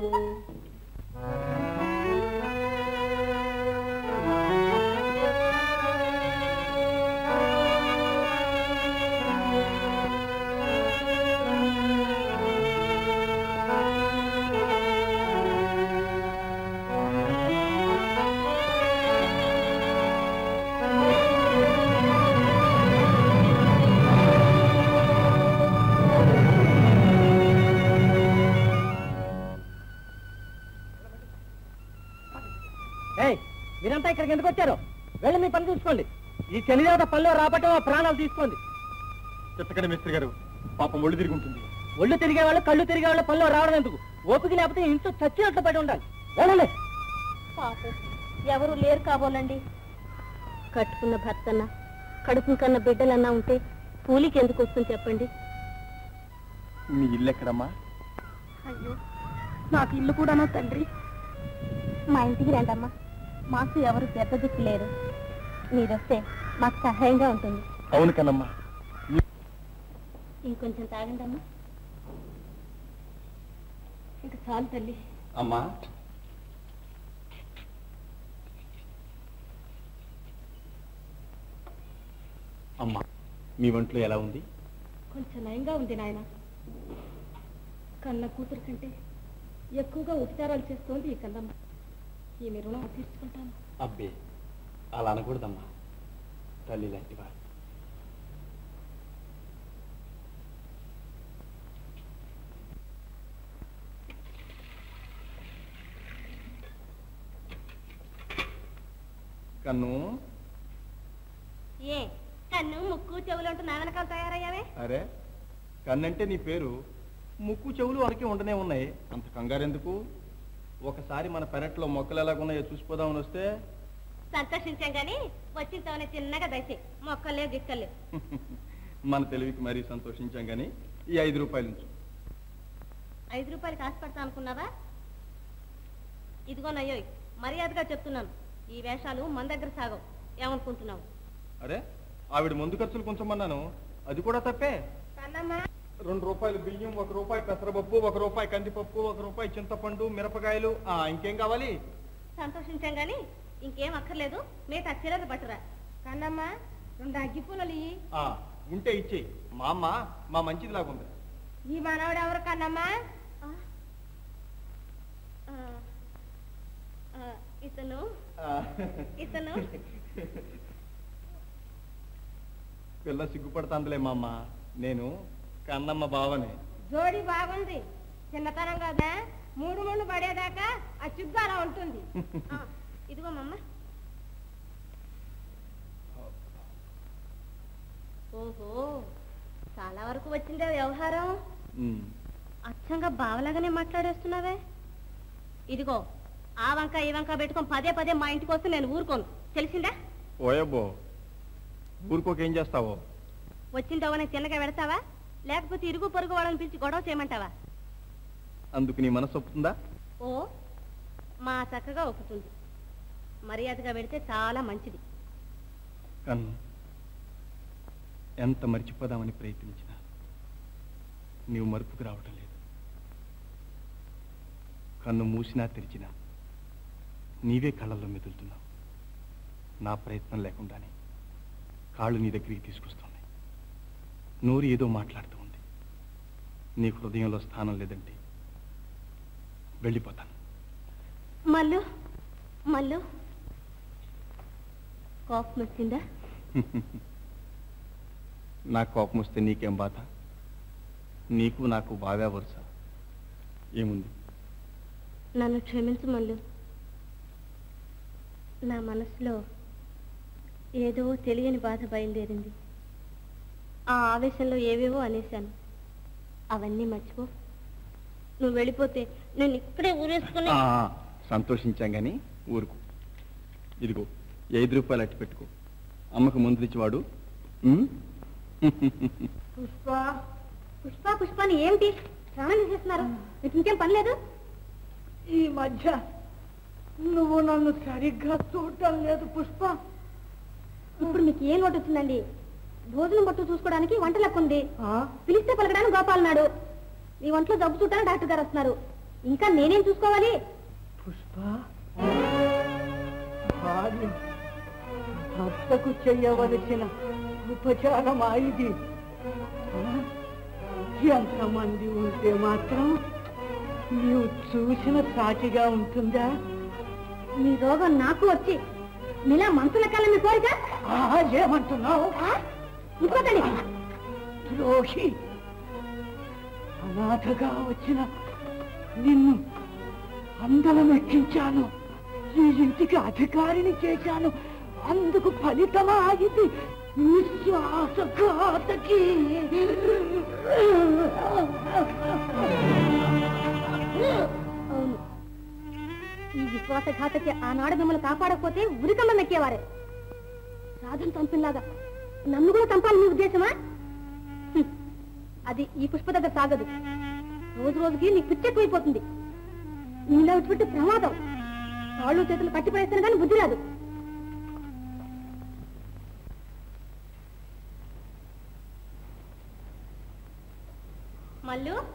మీరంతా ఇక్కడికి ఎందుకు వచ్చారు? వెళ్ళి మీ పని చూసుకోండి. ఈ శనిదేవత పనిలో రాబట్టే ప్రాణాలు తీసుకోండి. చిత్తకడి మిస్త్రి గారు, పాపం ఒళ్ళు తిరిగి ఉంటుంది. ఒళ్ళు తిరిగే వాళ్ళు కళ్ళు తిరిగే వాళ్ళు పనిలో రావడం ఎందుకు? ఓపిక లేకపోతే ఇంట్లో చచ్చినట్లు పడి ఉండాలి. వెళ్ళండి. పాపం ఎవరు లేరు కాబోలండి. కట్టుకున్న భర్తన్నా కడుపు కన్న బిడ్డలన్నా ఉంటే కూలికి ఎందుకు వస్తుంది చెప్పండి. మీ ఇల్లు ఎక్కడమ్మా? అయ్యో నాకు ఇల్లు కూడానో తండ్రి. మా ఇంటికి రండమ్మా, మాకు ఎవరు పెద్ద దిక్కు లేరు. మీరొస్తే మాకు సహాయంగా ఉంటుంది. అవును కన్నమ్మా. ఇంకొంచెం తాగండమ్మా. ఇంకా చాలు తల్లి. అమ్మా అమ్మా మీ ఒంట్లో ఎలా ఉంది? కొంచెం నయంగా ఉంది నాయన. కన్న కూతురు కంటే ఎక్కువగా ఉపచారాలు చేస్తోంది ఈ కన్నమ్మ. ఈమె రుణం తీర్చుకుంటాను. అబ్బే అలా అనకూడదమ్మా, తల్లి లాంటి వారు. కన్ను ఏ కన్ను ముక్కు చెవులు అంటూ నా వెనకాల తయారయ్యావే? అరే కన్నంటే నీ పేరు, ముక్కు చెవులు వరకే ఉండనే ఉన్నాయి, అంత కంగారెందుకు? ఒకసారి మన పెరట్లో మొక్కలు ఎలాగున్నాయో చూసిపోదామని వస్తే. సంతోషించాం గాని వచ్చిన చిన్నగా దయచే మొక్కలే గిక్కలే. మన తెలివికి మరీ సంతోషించాం గాని ఈ ఐదు రూపాయలు ఉంచు. ఐదు రూపాయలు కాసు పడతా అనుకున్నావా? ఇదిగోనయ్యో మర్యాదగా చెప్తున్నాను, ఈ వేషాలు మన దగ్గర సాగవు. ఏమనుకుంటున్నావు? అరే ఆవిడ ముందు ఖర్చులు కొంచెమన్నాను, అది కూడా తప్పే. రెండు రూపాయలు బియ్యం, ఒక రూపాయి పెసరపప్పు, ఒక రూపాయి కందిపప్పు, ఒక రూపాయి చింతపండు, మిరపకాయలు. ఆ ఇంకేం కావాలి? సంతోషించాం గాని ఇంకేం అక్కర్లేదు. మిగతా చిల్లర పట్టురా. కన్నమ్మా రెండు అగ్గిపూలలు ఉంటే ఇచ్చేయి. మా అమ్మ మా మంచిది లాగుంది. ఈ మనవడు ఎవరు కన్నమ్మా? ఇతను ఇతను పిల్ల సిగ్గుపడుతుందిలే మా అమ్మ, నేను కన్నమ్మ బావనే. జోడి బాగుంది. చిన్నతనం కదా, మూడు మూడు పడేదాకా ఆ చుగ్గారా ఉంటుంది. ఇదిగో మమ్మ. ఓహో చాలా వరకు వచ్చిందే వ్యవహారం. అచ్చంగా బావలాగానే మాట్లాడేస్తున్నావే. ఇదిగో ఆ వంక ఈ వంక పెట్టుకొని పదే పదే మా ఇంటికి వస్తే నేను ఊరుకోను, తెలిసిందా? ఓయబ్బో, ఊరుకోకేం చేస్తావో? వచ్చిందవనే చిన్నగా పెడతావా, లేకపోతే ఇరుగు పొరుగు వాళ్ళని పిలిచి గొడవ చేయమంటావా? అందుకు నీ మనసు ఒప్పుతుందా? ఓ, మా చక్కగా ఒప్పుతుంది. మర్యాదగా పెడితే చాలా మంచిది. కన్ను, ఎంత మర్చిపోదామని ప్రయత్నించినా నీవు మరుపుకు రావటం లేదు. కన్ను మూసినా తెరిచినా నీవే కళ్ళల్లో మెదులుతున్నావు. నా ప్రయత్నం లేకుండానే కాళ్ళు నీ దగ్గరికి తీసుకొస్తున్నాయి. నోరు ఏదో మాట్లాడుతూ ఉంది. నీ హృదయంలో స్థానం లేదంటే వెళ్ళిపోతాను. మల్లు మల్లు కోపం వచ్చిందా? నా కోపం వస్తే నీకేం బాధ? నీకు నాకు బాగా వరుస. ఏముంది? నన్ను క్షమించు మల్లు. నా మనసులో ఏదో తెలియని బాధ బయలుదేరింది. ఆ ఆవేశంలో ఏవేవో అనేశాను. అవన్నీ మర్చిపో. నువ్వు వెళ్ళిపోతే నేను ఇక్కడే ఊరేసుకుని. ఆ, సంతోషించాం కానీ ఊరుకు. ఇదిగో ఐదు రూపాయలు అట్టి పెట్టుకో. అమ్మకు ముందు ఇచ్చివాడు. పుష్ప పుష్ప పుష్పాని ఏమిటి స్నానం చేసేస్తున్నారు? మీకు ఇంకేం పని లేదు? ఈ మధ్య నువ్వు నన్ను సరిగ్గా చూడటం లేదు పుష్ప. ఇప్పుడు మీకు ఏం లోటు వచ్చిందండి? భోజనం పట్టు చూసుకోవడానికి వంట లెక్క ఉంది. ఆ? పిలిస్తే పలకడానికి గోపాలన్నాడు. మీ వంటలో జబ్బు చూడటానికి డాక్టర్ గారు వస్తున్నారు. ఇంకా నేనేం చూసుకోవాలి? పుష్ప, భార్య భర్తకు చెయ్యవలసిన ఉపచారమా ఇది? ఎంతమంది ఉంటే మాత్రం నీవు చూసిన సాటిగా ఉంటుందా? మీ రోగం నాకు వచ్చి మీలా మనసు లెక్కాల మీ కోరిక. ఆహా, ఏమంటున్నావు? ఇంకోతండి. ద్రోహి, అనాథగా వచ్చిన నిన్ను అందరం ఎక్కించాను. ఈ ఇంటికి అధికారిని చేశాను. అందుకు ఫలితమా ఇది? విశ్వాసఘాతకి. అవును, ఈ విశ్వాసఘాతకి ఆనాడు మిమ్మల్ని కాపాడకపోతే ఉరికమ్మ మెక్కేవారే. సాధన తంపిలాగా నన్ను కూడా చంపాలి మీ ఉద్దేశమా? హ్మ్. అది ఈ పుష్ప దగ్గర సాగదు. రోజు రోజుకి నీకు పిచ్చెక్కువైపోతుంది. నీలో విడిచిపెట్టి ప్రమాదం. కాళ్ళు చేతులు కట్టిపడేస్తాను కానీ బుద్ధి రాదు. మల్లు,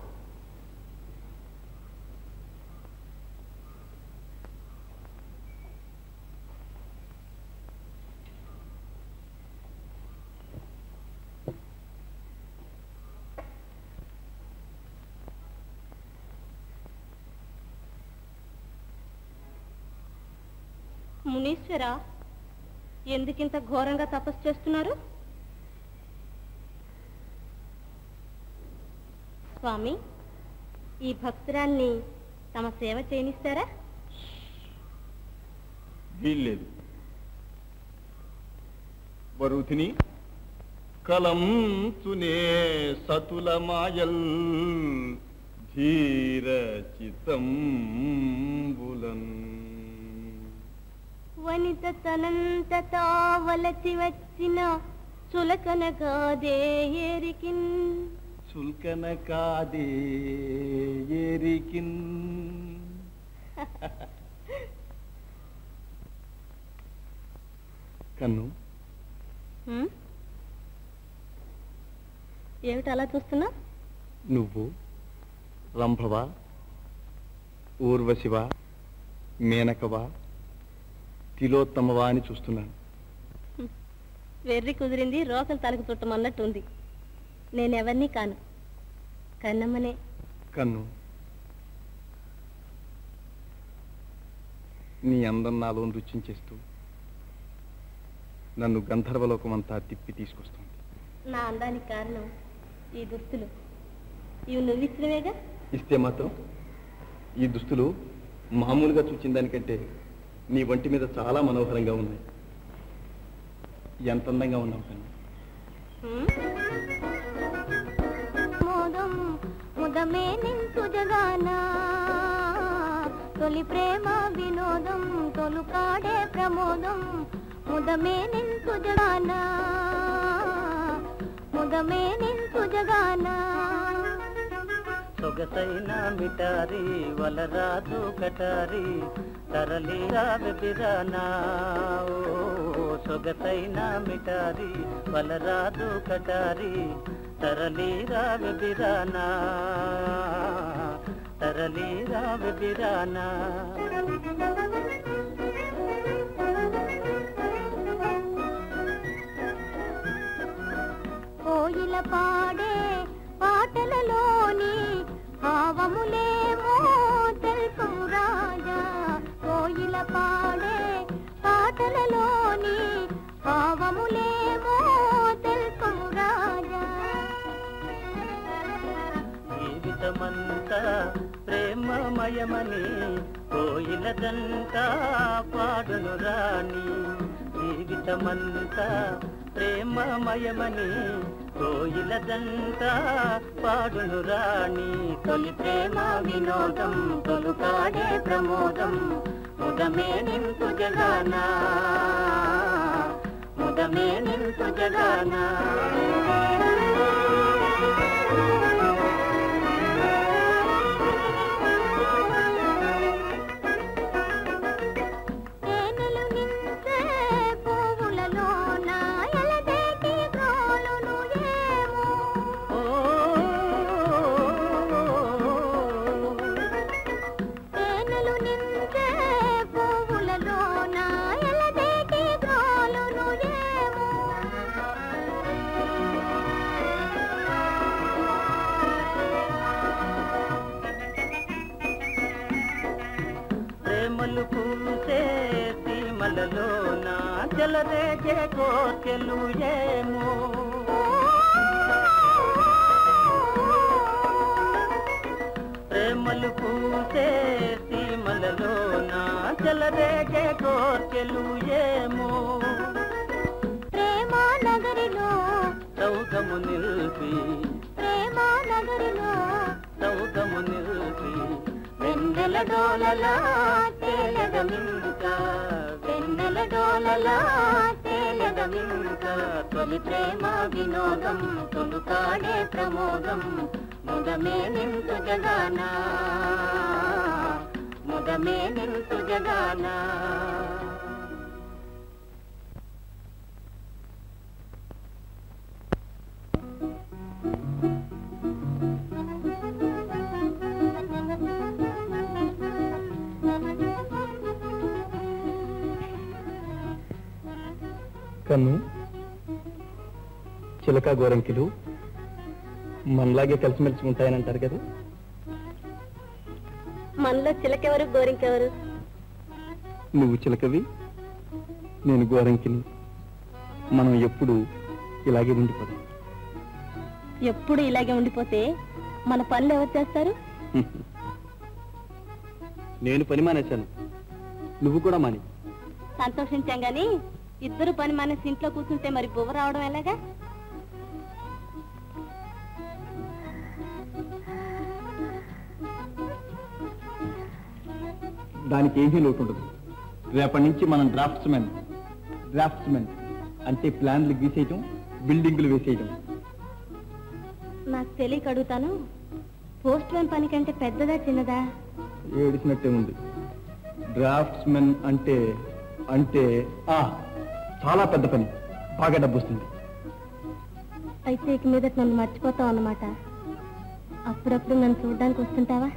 మునీశ్వర, ఎందుకింత ఘోరంగా తపస్సు చేస్తున్నారు? స్వామి, ఈ భక్తురాన్ని తమ సేవ చేయనిస్తారా? వీల్లేదు. వరుధిని కలం తునే సతుల మాయల్ ధీర చితంబులన్ వనిత తనంత తావలసి వచ్చిన చులకన కాదే ఏరికిన్ చుల్కన కాదే ఏరికిన్. కన్ను, ఏమిటి అలా చూస్తున్నా? నువ్వు రంభవా, ఊర్వశివా, మేనకవా, తిలోత్తమవా అని చూస్తున్నాను. వెర్రి కుదిరింది రోకలు తలకు చుట్టమన్నట్టుంది. నేనెవరినీ కాను, కన్నమ్మనే. కన్ను, నీ అందం నాలో నృత్యం చేస్తూ నన్ను గంధర్వలోకమంతా తిప్పి తీసుకొస్తుంది. నా అందానికి కారణం ఈ దుస్తులు. ఇవి నువ్వు ఇచ్చినవేగా? ఇస్తే మాత్రం ఈ దుస్తులు మామూలుగా చూచిన దానికంటే నీ వంటి మీద చాలా మనోహరంగా ఉన్నాయి. ఎంత అందంగా ఉన్నావు కన్ను. మోదం ముదమే నింతు జగానా తొలి ప్రేమ వినోదం తొలు కాడే ప్రమోదం ముదమే నింతు జగానా ముదమే నింతు జగానా సొగసైన మిటారి వలరాజు కటారి తరలి రావిరానా సొగసైన మిటారి వలరాజు కటారి తరలి రావిరానా తరలి రావిరానా కోయిల పాడే పాటలలోని భావములేమో తెలుపు రాజా కోయిల పాడే పాటలలోని భావములేమో తెలుపు రాజా జీవితమంతా ప్రేమమయమని కోయిలదంతా పాడును రాణి జీవితమంతా ప్రేమమయమని కోయిలదంతా పాడును రాణి తొలి ప్రేమ వినోదం తొలు కాడే ప్రమోదం ముదమే నింతు జగానా ముదమే నింతు జగానా ప్రేమలు పూసే సీమలలోన జలరేగే కోర్కెలు ఏమో ప్రేమలు పూసే సీమలలోన జలరేగే కోర్కెలు ఏమో ప్రేమ నగరిలో సౌగము నిల్పి ప్రేమ నగరిలో సౌగము నిల్పి వెన్నెల డోలలా తేలెదమింక వెన్నెల డోలలా తేలెదమింక తొలి ప్రేమ వినోదం తొలు కాడే ప్రమోదం ముదమే నింతు జగానా ముదమే నింతు జగానా కన్ను చిలక గోరంకిలు మనలాగే కలిసిమెలిసి ఉంటాయని అంటారు కదా మనలో చిలకెవరు గోరింకెవరు నువ్వు చిలకవి నేను గోరంకిని మనం ఎప్పుడు ఇలాగే ఉండిపోతాం ఎప్పుడు ఇలాగే ఉండిపోతే మన పనులు ఎవరు చేస్తారు నేను పని మానేశాను నువ్వు కూడా మాని సంతోషించాం గాని ఇద్దరు పని మానేసి ఇంట్లో కూర్చుంటే మరి బువ్వ రావడం ఎలాగా దానికి ఏమీ లోటు ఉండదు రేపటి నుంచి మనం డ్రాఫ్ట్స్ మెన్ డ్రాఫ్ట్స్ మెన్ అంటే ప్లాన్లు గీసేయటం బిల్డింగులు వేసేయటం నాకు తెలియక అడుగుతాను పోస్ట్ మ్యాన్ పని కంటే పెద్దదా చిన్నదా ఏడిసినట్టే ఉంది డ్రాఫ్ట్స్ మెన్ అంటే అంటే ఆ చాలా పెద్ద పని బాగా డబ్బు వస్తుంది అయితే ఇక మీద నన్ను మర్చిపోతావు అన్నమాట అప్పుడప్పుడు నన్ను చూడడానికి వస్తుంటావా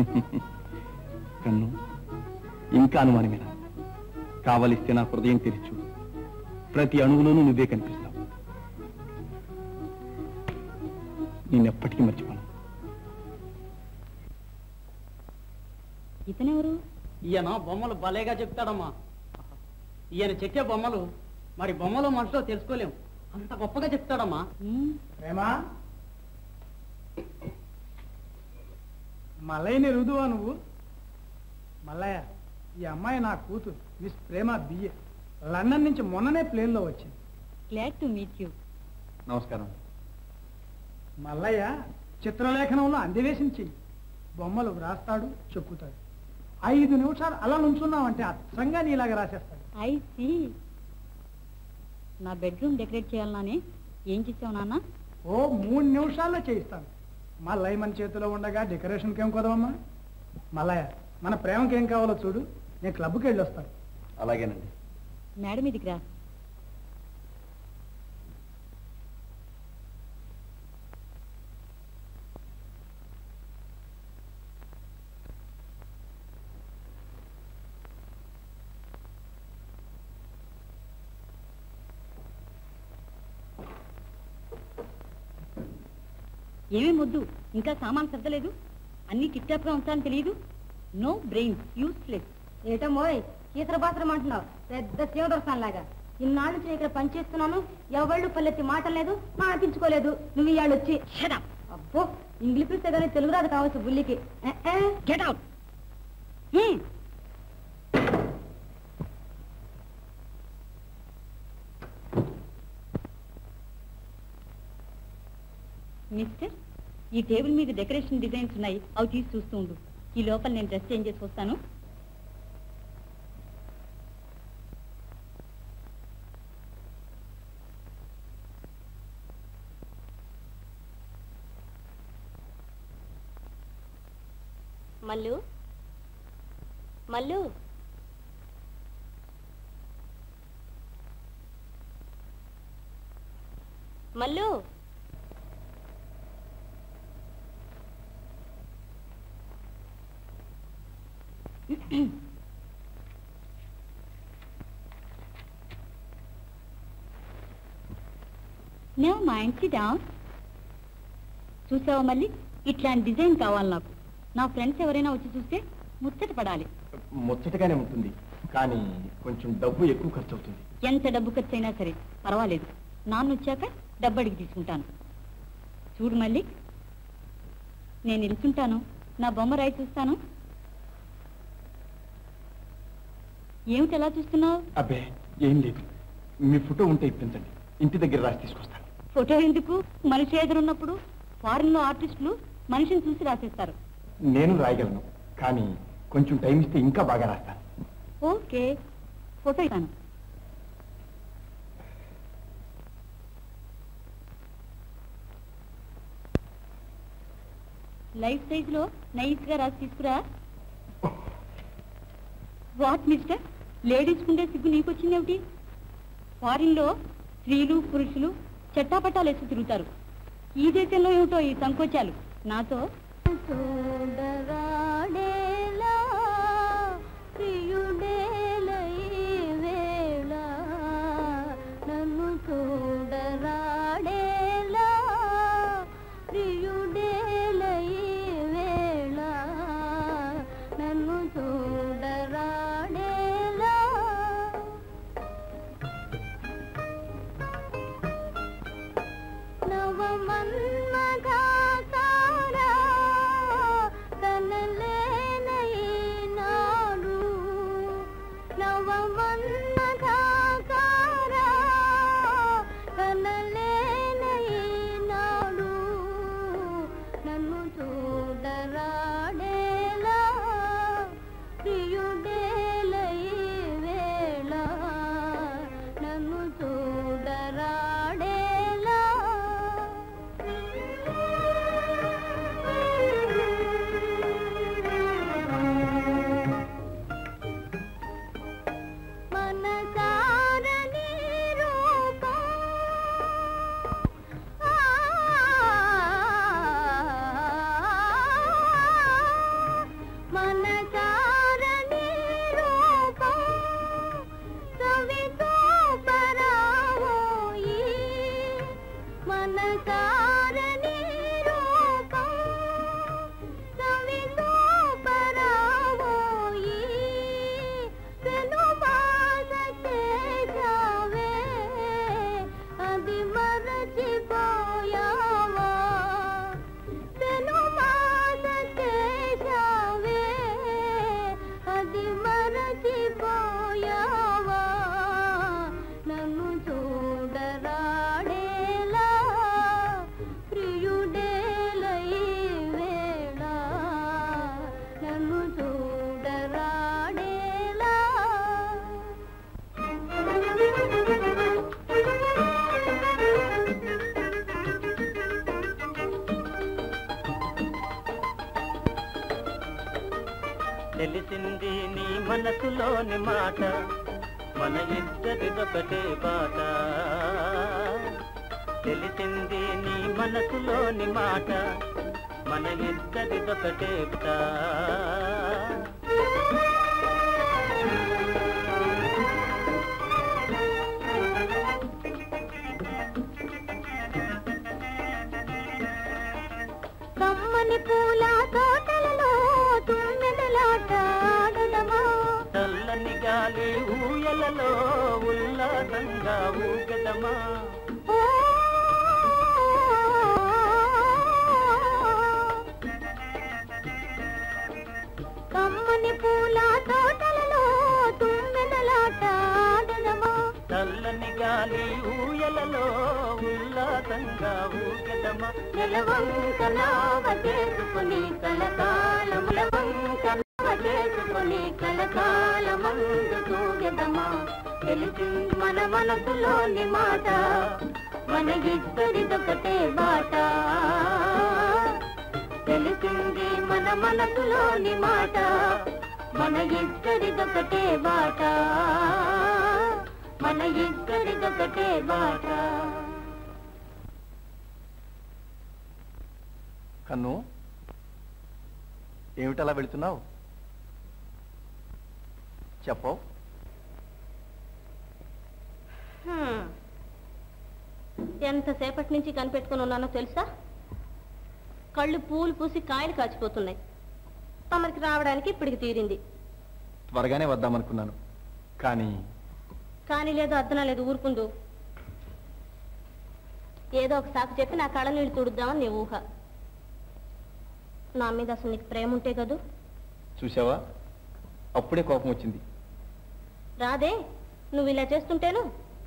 కన్ను ఇంకా అనుమానమేనా కావలిస్తే నా హృదయం తెరిచు ప్రతి అణువులోనూ నువ్వే కనిపిస్తావు నేనెప్పటికీ మర్చిపోను ఇతనెవరు ఈయన బొమ్మలు భలేగా చెప్తాడమ్మా ఈయన చెక్కే బొమ్మలు మరి బొమ్మలు మనసులో తెలుసుకోలేం అంత గొప్పగా చెప్తాడమ్మా ప్రేమా మల్లయ్యని రుదువా నువ్వు మల్లయ్య ఈ అమ్మాయి నా కూతురు మిస్ ప్రేమ బియ్య లండన్ నుంచి మొన్ననే ప్లేన్లో వచ్చింది గ్లాడ్ టు మీట్ యూ నమస్కారం మల్లయ్య చిత్రలేఖనంలో అందివేసిన చెయ్యి. బొమ్మలు రాస్తాడు, చెక్కుతాడు. ఐదు నిమిషాలు అలా నుంచున్నామంటే అచ్చంగా నీలాగా రాసేస్తాడు. I see. నా బెడ్రూమ్ డెకరేట్ చేయాలన్నానే, ఏం చేసావు నాన్న? ఓ మూడు నిమిషాల్లో చేయిస్తాను. మల్లయ్య మన చేతిలో ఉండగా డెకరేషన్కి ఏం కుదవమ్మా? మల్లయ్య, మన ప్రేమకి ఏం కావాలో చూడు, నేను క్లబ్కి వెళ్ళి వస్తాను. అలాగేనండి. మేడం మీదికి రా. ఏమీ ముద్దు, ఇంకా సామాన్ సర్దలేదు? అన్ని టిప్ టాప్ గా ఉంటాయని తెలియదు? No brains, useless. ఏటో మోయ్ కీసర బాసరం అంటున్నావు, పెద్ద శివదర్శనం లాగా. ఇన్నాళ్ళ నుంచి ఇక్కడ పనిచేస్తున్నాను, ఎవళ్ళు పల్లెత్తి మాట లేదు, మా అనిపించుకోలేదు. నువ్వు ఇవాళ వచ్చి అబ్బో ఇంగ్లీష్ పిలిస్తే కానీ తెలుగు రాదు కావచ్చు బుల్లికి. Get out. మిస్టర్, ఈ టేబుల్ మీద డెకరేషన్ డిజైన్స్ ఉన్నాయి, అవి తీసి చూస్తూ ఉండు. ఈ లోపల నేను డ్రెస్ చేంజ్ చేసి వస్తాను. Mallu Mallu Mallu no mind, sit down. చూసావా మళ్ళీ, ఇట్లాంటి డిజైన్ కావాలి నాకు. నా ఫ్రెండ్స్ ఎవరైనా వచ్చి చూస్తే ముచ్చట పడాలి. ముచ్చటగానే ఉంటుంది, కానీ కొంచెం డబ్బు ఎక్కువ ఖర్చు అవుతుంది. ఎంత డబ్బు ఖర్చు అయినా సరే పర్వాలేదు, నాన్న వచ్చాక డబ్బు అడిగి తీసుకుంటాను. చూడు మళ్ళీ, నేను నిలుచుంటాను, నా బొమ్మ రాయి చూస్తాను. ఏమిటి ఎలా చూస్తున్నావు? అబ్బే ఏం లేదు, మీ ఫోటో ఉంటే ఇప్పించండి, ఇంటి దగ్గర రాసి తీసుకొస్తాను. ఫోటో ఎందుకు? మనిషి ఎదురున్నప్పుడు. ఫారిన్ లో ఆర్టిస్టులు మనిషిని చూసి రాసేస్తారు. నేను రాయగలను, కానీ కొంచెం టైం ఇస్తే ఇంకా బాగా రాస్తాను. ఓకే, ఫోటో ఇస్తాను. లైఫ్ సైజ్ లో నైస్ గా రాసి తీసుకురా. వాట్ మిస్టర్, లేడీస్ కుండే సిగ్గు నీకు వచ్చిందేమిటి? ఫారిన్ లో స్త్రీలు పురుషులు చట్టాపట్టాలు వేసి తిరుగుతారు. ఈ దేశంలో ఏమిటో ఈ సంకోచాలు. నాతో చూడరాడేలా ప్రియుడేలై వేళ, నన్ను చూడరాడేలా ప్రియుడేలై వేళ, నన్ను చూడరాడేలా. నవమన్మథా తారా కనలేనై నాడు, నవమన్మథా తారా కనలేనై నాడు, నన్ను చూడరాడేలా ప్రియుడేలై వేళ, నన్ను చూడరాడేలా. మన మనసులోని మాట మన ఇద్దరిదొకటే బాట తెలిసింది నీ మనసులోని మాట మన ఇద్దరిదొకటే బాట కమ్మని పూల తోటలలో తుమ్మెదలాట ఆడదమా చల్లని గాలి ఊయలలో ఉల్లాసంగా ఊగదమా కమ్మని పూల తోటలలో తుమ్మెదలాట ఆడదమా చల్లని గాలి ఊయలలో ఉల్లాసంగా ఊగదమా నెలవంక నావ చేసుకుని కలకాలం నెలవంక నావ చేసుకుని కలకాలమందు తూగదమా తెలిసింది మన మనసులోని మాట మన ఇద్దరిదొకటే బాట తెలిసింది మన మనసులోని మాట మన ఇద్దరిదొకటే బాట మన ఇద్దరిదొకటే బాట కన్ను ఏమిటలా వెళుతున్నావు చెప్పవు ఎంతసేపటి నుంచి కనిపెట్టుకుని ఉన్నానో తెలుసా కళ్ళు పూలు పూసి కాయలు కాచిపోతున్నాయి తమరికి రావడానికి ఇప్పటికి తీరింది త్వరగానే వద్దామనుకున్నాను కానీ కానీ లేదు అర్థం లేదు ఊరుకుందు ఏదో ఒక సాకు చెప్పి నా కళ్ళ నీళ్ళు తుడుద్దామని నీ ఊహ నా మీద అసలు నీకు ప్రేమ ఉంటే కదూ చూసావా అప్పుడే కోపం వచ్చింది రాదే నువ్వు ఇలా చేస్తుంటేను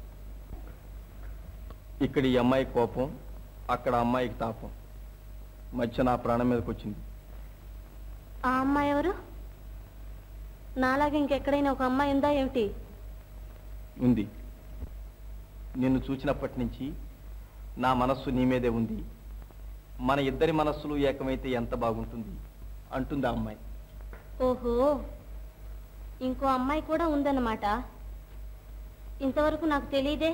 ఇక్కడ ఈ అమ్మాయి కోపం అక్కడ అమ్మాయికి తాపం మధ్య నా ప్రాణం మీదకి వచ్చింది ఆ అమ్మాయి ఎవరు నాలాగే ఇంకెక్కడైనా ఒక అమ్మాయి ఉందా ఏమిటి ఉంది నిన్ను చూసినప్పటి నుంచి నా మనస్సు నీ మీదే ఉంది మన ఇద్దరి మనస్సులు ఏకమైతే ఎంత బాగుంటుంది అంటుంది ఆ అమ్మాయి ఓహో ఇంకో అమ్మాయి కూడా ఉందన్నమాట ఇంతవరకు నాకు తెలియదే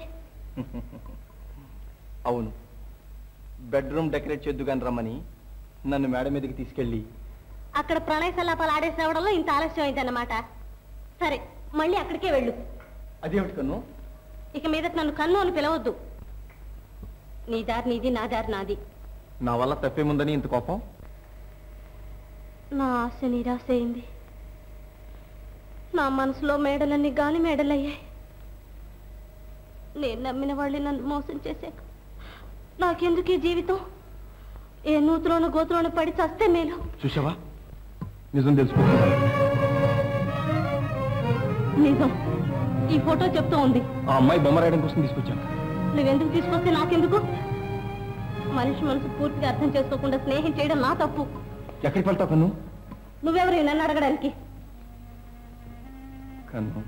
అవును బెడ్రూమ్ డెకరేట్ చేద్దుగాని రమ్మని నన్ను మేడ మీదకి తీసుకెళ్ళి అక్కడ ప్రణయ సల్లాపాలు ఆడేసి రావడంలో ఇంత ఆలస్యం అయిందన్నమాట సరే మళ్ళీ అక్కడికే వెళ్ళు అదేమిటి కన్ను ఇక మీద నన్ను కన్ను అని పిలవద్దు నీ దారి నీది నా దారి నాది నా వల్ల తప్పేముందని ఇంత కోపం నా ఆశ నిరాశ అయింది నా మనసులో మేడలన్నీ గాలి మేడలయ్యాయి నేను నమ్మిన వాళ్ళని నన్ను మోసం చేశాక నాకెందుకు ఈ జీవితం ఏ నూతులోనూ గోతులోనూ పడి చస్తే మేలు చూసావా నిజం తెలుసుకో నిజం ఈ ఫోటో చెప్తూ ఉంది ఆ అమ్మాయి బొమ్మ రాయడం కోసం తీసుకొచ్చాను నువ్వెందుకు తీసుకొస్తే నాకెందుకు మనిషి మనసు పూర్తిగా అర్థం చేసుకోకుండా స్నేహం చేయడం నా తప్పు ఎక్కడికి వెళ్తావు కన్ను నువ్వెవరు నన్ను అడగడానికి కన్ను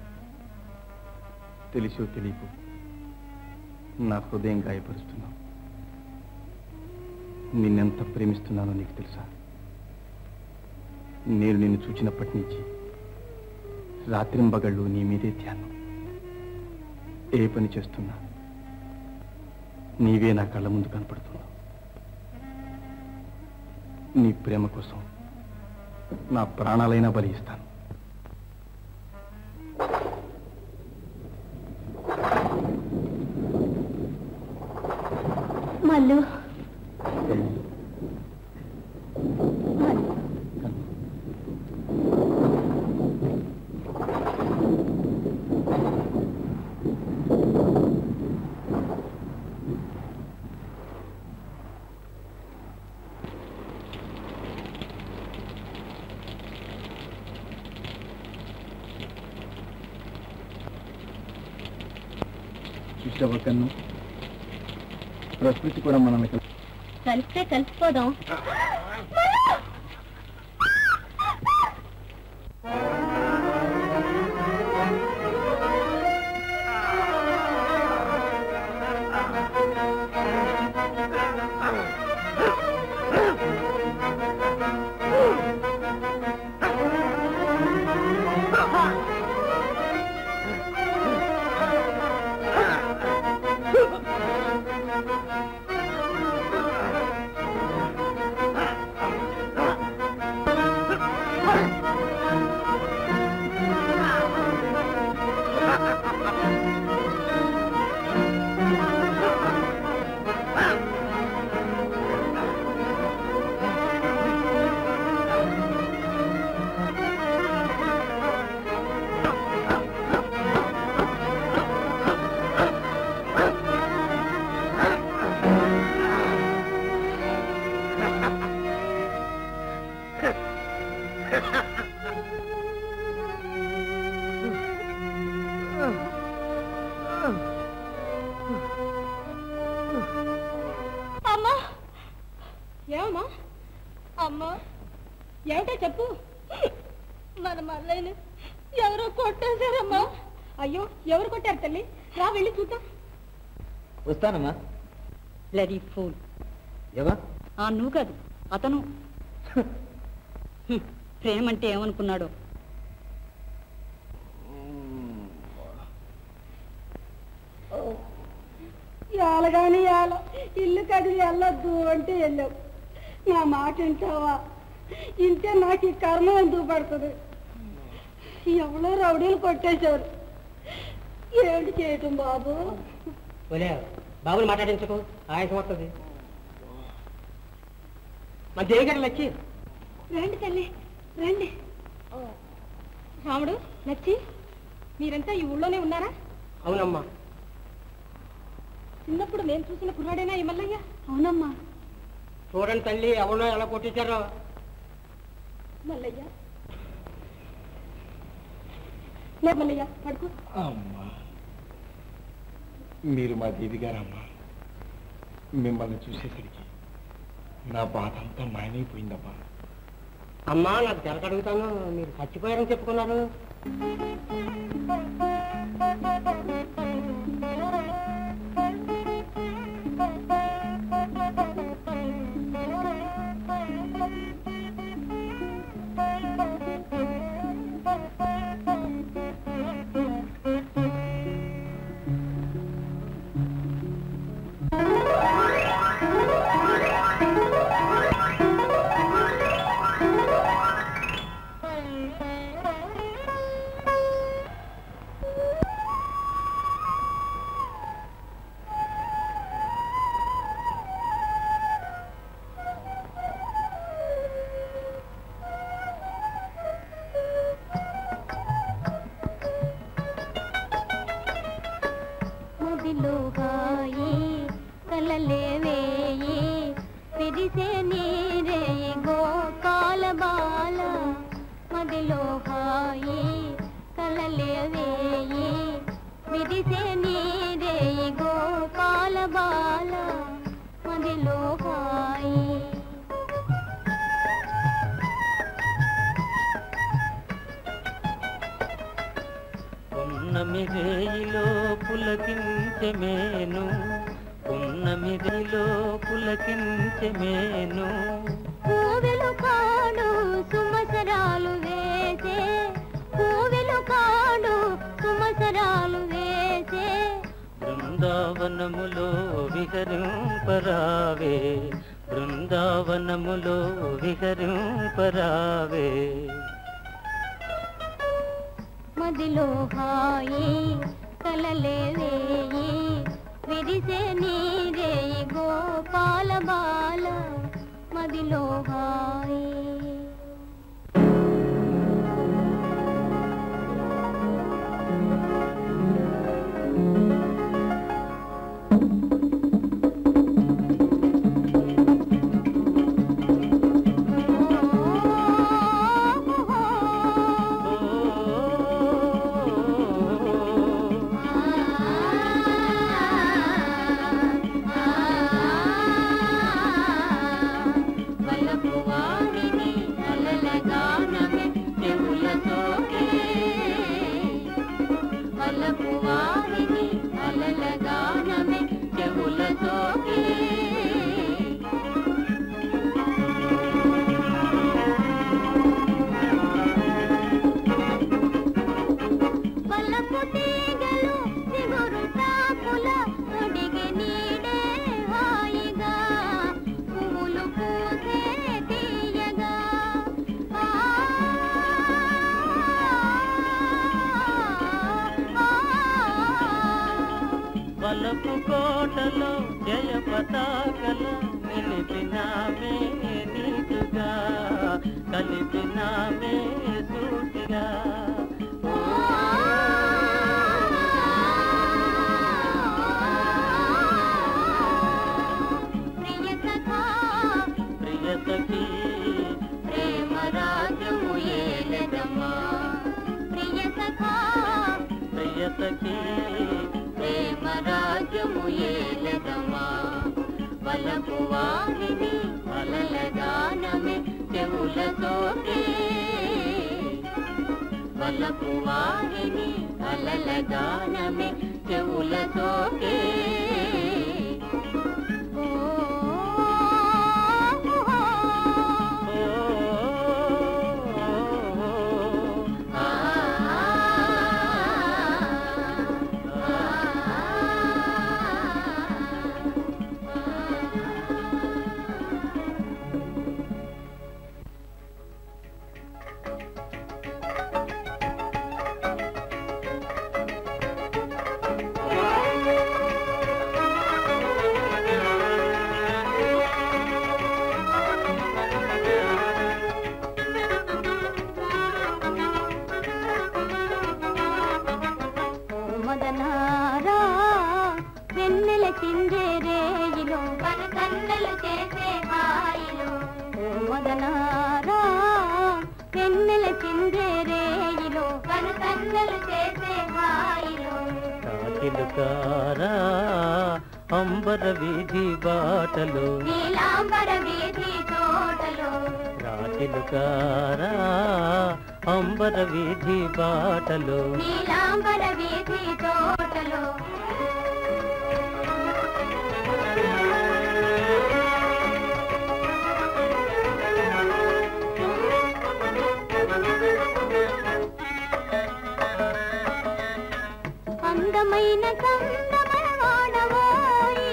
తెలిసో తెలియకు నా హృదయం గాయపరుస్తున్నావు నిన్నెంత ప్రేమిస్తున్నానో నీకు తెలుసా నేను నిన్ను చూచినప్పటి నుంచి రాత్రింబగళ్ళు నీ మీదే ధ్యానం ఏ పని చేస్తున్నా నీవే నా కళ్ళ ముందు కనపడుతున్నావు నీ ప్రేమ కోసం నా ప్రాణాలైనా బలి ఇస్తాను మల్లు చూసావా కన్ను ప్రకృతి కూడా మనల్ని కలిస్తే కలిసిపోదాం Oh! అమ్మా ఏమిటో చెప్పు. మన మల్లయ్యని ఎవరో కొట్టేశారమ్మా. అయ్యో ఎవరు కొట్టారు తల్లి? రా వెళ్ళి చూద్దాం. వస్తానమ్మా. Bloody fool. ఏవా? ఆ నువ్వు కాదు అతను. హ్మ్, ప్రేమ అంటే ఏమనుకున్నాడో. ఎలాగాని ఎలా ఇల్లు కదిలి వెళ్ళొద్దు అంటే వెళ్ళావు. నా మాట వింటావా? ఇంటే నాకు ఈ కర్మ ఎందుకు పడుతుంది? ఎవరో రౌడీలు కొట్టేశారు. ఏమిటి చేయటం బాబు? బాబుని మాట్లాడించుకో, ఆయాసం వస్తుంది. మా దేవి గారు లచ్చి. రండి తల్లి రండి. రాముడు లచ్చి మీరంతా ఈ ఊళ్ళోనే ఉన్నారా? అవునమ్మా. చిన్నప్పుడు నేను చూసిన కుర్రాడేనా ఈ మల్లయ్య? అవునమ్మా. చూడండి తల్లి ఎవరో ఎలా కొట్టించారో. మల్లయ్య లే మల్లయ్య పడుకో. అమ్మా మీరు మా దేవి గారమ్మా. మిమ్మల్ని చూసేసరికి నా బాధ అంతా మాయమైపోయిందమ్మా. అమ్మా నాకు తెరక అడుగుతాను, మీరు చచ్చిపోయారని చెప్పుకున్నారు. ఉన్నమిరేయిలో పులకించెమేను, ఉన్నమిరేయిలో పులకించెమేను. పూవెలు కాడు సుమసరాలు వేసే, పూవెలు కాడు సుమసరాలు వేసే. బృందావనములో విహరింపరావే, బృందావనములో విహరింపరావే. మదిలో హాయి కలలే వేయి, విరిసే నీరే గోపాల బాల. మదిలో హాయి వలపు కోటలో జయ పతాకల నిలిపినామే నీటుగా, కలిపినామే సూటిగా. ప్రియ సఖా ప్రియ సఖీ ప్రేమ రాజ్యము ఏలదమా. ప్రియ సఖా ప్రియ సఖీ ప్రేమ రాజ్యము ఏలదమా. వలపు వారిని అలల గానమే చెవుల సోకే వలపు వాహిని అలల గానమే చెవుల సోకే చిలుకారా అంబర వీధి బాటలో నీలాంబర వీధి తోటలో రాచిలుకారా అంబర వీధి బాటలో నీలాంబర వీధి తోటలో అందమైన సందమవాడవోయి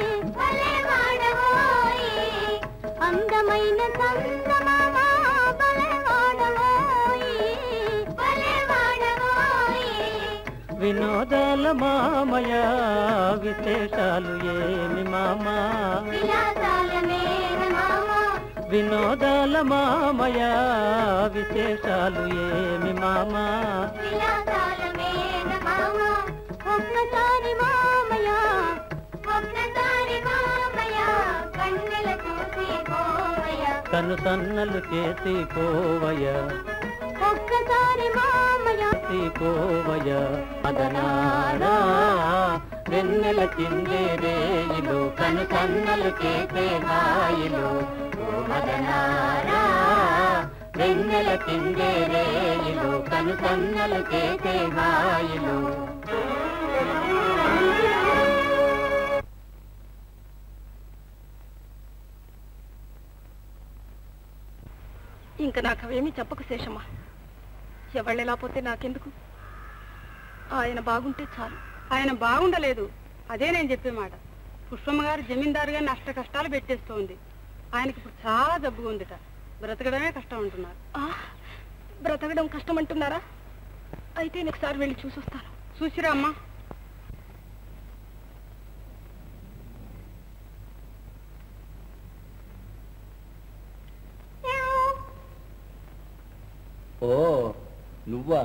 బలవాడవోయి అందమైన సందమవా బలవాడవోయి బలవాడవోయి వినోదాల మామయ విశేషాలు ఏమి మామా విలాసాల మేన మామా వినోదాల మామయ విశేషాలు ఏమి మామా విలాసాల మేన మామా ఒక్కసారి మామయ ఒక్కసారి మామయ కన్నెల చూసి పోవయ కను సన్నలు చేసి పోవయ ఒక్కసారి మామయ పోవయ అదనారా వెన్నెల చిందే రేయిలో కను సన్నలు చేసే హాయిలో మదనారా వెన్నెల చిందే రేయిలో కను సన్నలు చేసే హాయిలో ఇంకా నాకు అవేమీ చెప్పకు శేషమ్మా. ఎవళ్ళెలా పోతే నాకెందుకు? ఆయన బాగుంటే చాలు. ఆయన బాగుండలేదు, అదే నేను చెప్పే మాట. పుష్పమ్మ గారు జమీందారు గారిని అష్ట కష్టాలు పెట్టేస్తోంది. ఆయనకి ఇప్పుడు చాలా జబ్బుగా ఉందిట, బ్రతకడమే కష్టం అంటున్నారు. బ్రతకడం కష్టం అంటున్నారా? అయితే నేను ఒకసారి వెళ్ళి చూసొస్తాను. చూసిరా అమ్మా. ఓ నువ్వా?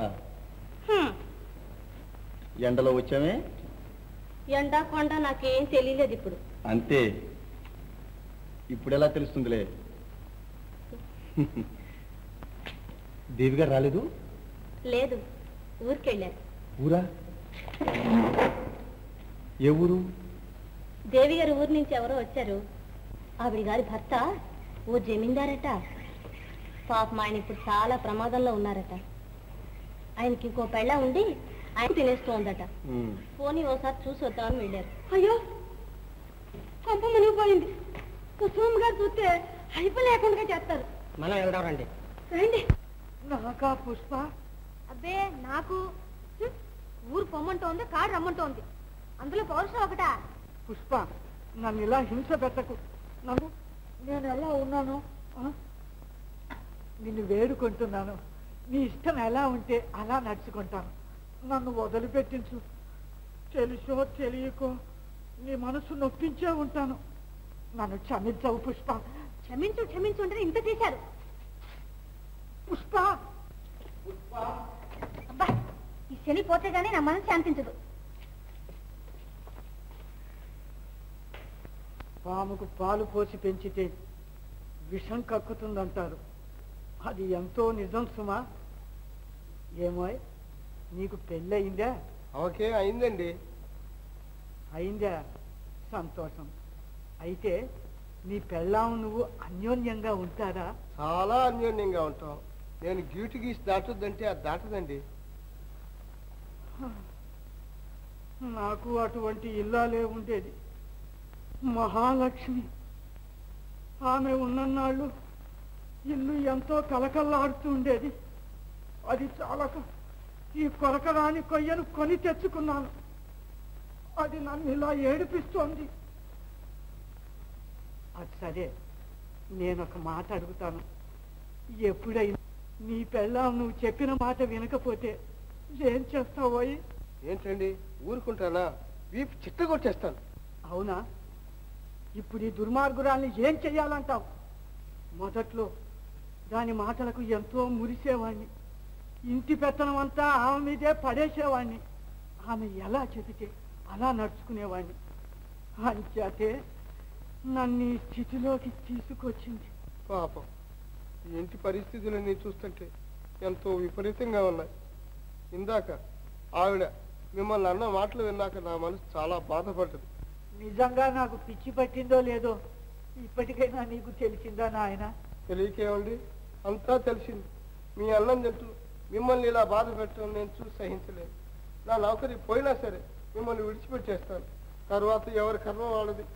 ఎండలో వచ్చామే? ఎండా కొండ నాకేం తెలియలేదు ఇప్పుడు. అంతే, ఇప్పుడు ఎలా తెలుస్తుందిలే. దేవి గారు రాలేదు? లేదు, ఊరికెళ్ళారు. ఊరా? ఏ ఊరు? దేవి గారి ఊరి నుంచి ఎవరో వచ్చారు. ఆవిడ గారి భర్త ఓ జమీందారట. పాపం ఆయన ఇప్పుడు చాలా ప్రమాదంలో ఉన్నారట. ఆయనకి ఇంకో పెళ్ళ ఉండి ఆయన తినేస్తోందట. పోనీ ఓసారి చూసి వద్దామని వెళ్ళారు. అయ్యో, కొంప మునిగిపోయింది. కుసుమమ్మ గారు చూస్తే హైప లేకుండా చేస్తారు. మనం వెళ్దాం రండి. రండి. నాకా పుష్ప? అబ్బే నాకు ఊరు పొమ్మంటోంది, కాడు రమ్మంటోంది. అందులో పౌరుషం ఒకటా? పుష్ప, నన్ను ఇలా హింస పెట్టకు. నన్ను నేను ఎలా ఉన్నాను? నిన్ను వేడుకుంటున్నాను. నీ ఇష్టం ఎలా ఉంటే అలా నడుచుకుంటాను. నన్ను వదిలిపెట్టించు. తెలుసో తెలియకో నీ మనసు నొప్పించే ఉంటాను. నన్ను క్షమించవు పుష్ప. క్షమించు క్షమించు అంటే ఇంత చేశారు. పుష్ప, అబ్బా, ఈ శని పోతే గానీ నా మనసు శాంతించదు. పాముకు పాలు పోసి పెంచితే విషం కక్కుతుందంటారు. అది ఎంతో నిజం సుమా. ఏమో, నీకు పెళ్ళయిందా? ఓకే, అయిందండి. అయిందా? సంతోషం. అయితే నీ పెళ్ళాం నువ్వు అన్యోన్యంగా ఉంటారా? చాలా అన్యోన్యంగా ఉంటాం. నేను గీటు గీసి దాటుద్దంటే అది దాటదండి. నాకు అటువంటి ఇల్లాలే ఉండేది. మహాలక్ష్మి. ఆమె ఉన్నన్నాళ్ళు ఇల్లు ఎంతో కలకల్లాడుతూ ఉండేది. అది చాలక ఈ కొరకరాని కొయ్యను కొని తెచ్చుకున్నాను. అది నన్ను ఇలా ఏడిపిస్తోంది. అది సరే, నేను ఒక మాట అడుగుతాను. ఎప్పుడైనా నీ పెళ్ళాం నువ్వు చెప్పిన మాట వినకపోతే ఏం చేస్తావోయ్? ఏంటండి ఊరుకుంటానా? వీపు చిట్ట కొట్టేస్తాను. అవునా? ఇప్పుడు ఈ దుర్మార్గురాల్ని ఏం చెయ్యాలంటావు? మొదట్లో దాని మాటలకు ఎంతో మురిసేవాణ్ణి. ఇంటి పెత్తనం అంతా ఆమె మీదే పడేసేవాణ్ణి. ఆమె ఎలా చెబితే అలా నడుచుకునేవాణ్ణి. అంచేతే నన్ను ఈ స్థితిలోకి తీసుకొచ్చింది. పాపం, ఈ ఇంటి పరిస్థితులన్నీ చూస్తుంటే ఎంతో విపరీతంగా ఉన్నాయి. ఇందాక ఆవిడ మిమ్మల్ని అన్న మాటలు విన్నాక నా మనసు చాలా బాధపడ్డది. నిజంగా నాకు పిచ్చి పట్టిందో లేదో ఇప్పటికైనా నీకు తెలిసిందా నాయన? తెలియకేమండి, అంతా తెలిసింది. మీ అన్నం తింటూ మిమ్మల్ని ఇలా బాధ పెట్టడం నేను చూసి సహించలేను. నా నౌకరి పోయినా సరే మిమ్మల్ని విడిచిపెట్టేస్తాను. తర్వాత ఎవరి కర్మ వాళ్ళది.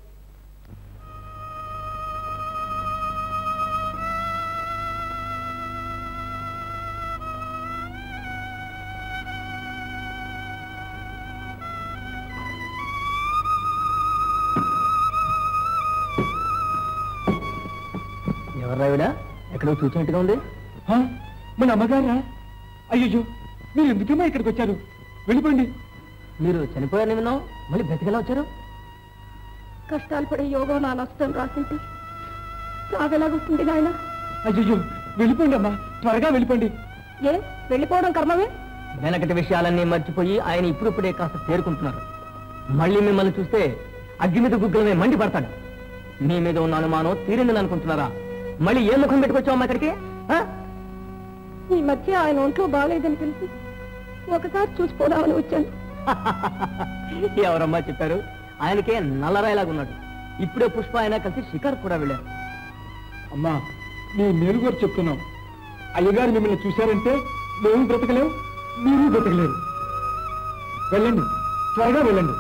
ఎవర్రావిడ? ఎక్కడో చూసినట్టుగా ఉంది. మన అమ్మగారా? అయ్యో, మీరు ఎందుకమ్మా ఇక్కడికి వచ్చారు? వెళ్ళిపోండి. మీరు చనిపోయారని విన్నాం, మళ్ళీ బ్రతికెలా వచ్చారు? కష్టాలు పడే యోగం నా నష్టం రాసింటే రాగలాగొస్తుంది నాయన. అయ్యో, వెళ్ళిపోండి అమ్మా, త్వరగా వెళ్ళిపోండి. ఏ వెళ్ళిపోవడం కర్మమే? వెనకటి విషయాలన్నీ మర్చిపోయి ఆయన ఇప్పుడిప్పుడే కాస్త తేరుకుంటున్నారు. మళ్ళీ మిమ్మల్ని చూస్తే అగ్గి మీద గుగ్గులమే మండి పడతాడు. మీ మీద ఉన్న అనుమానం తీరిందని అనుకుంటున్నారా? మళ్ళీ ఏ ముఖం పెట్టుకొచ్చావమ్మా ఇక్కడికి? ఈ మధ్య ఆయన ఒంట్లో బాగాలేదని తెలిసి ఒకసారి చూసిపోదామని వచ్చాను. ఎవరమ్మా చెప్పారు? ఆయనకే నల్లరాయిలాగున్నాడు. ఇప్పుడే పుష్ప ఆయన కలిసి షికారు కూడా వెళ్ళారు. అమ్మా, నీ నేను కూడా చెప్తున్నాం. అయ్యగారు మిమ్మల్ని చూశారంటే మేము బ్రతకలేవు, మీరు బ్రతకలేరు. వెళ్ళండి, త్వరగా వెళ్ళండి.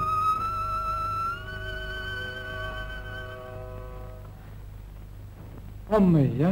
అమ్మయ్యా,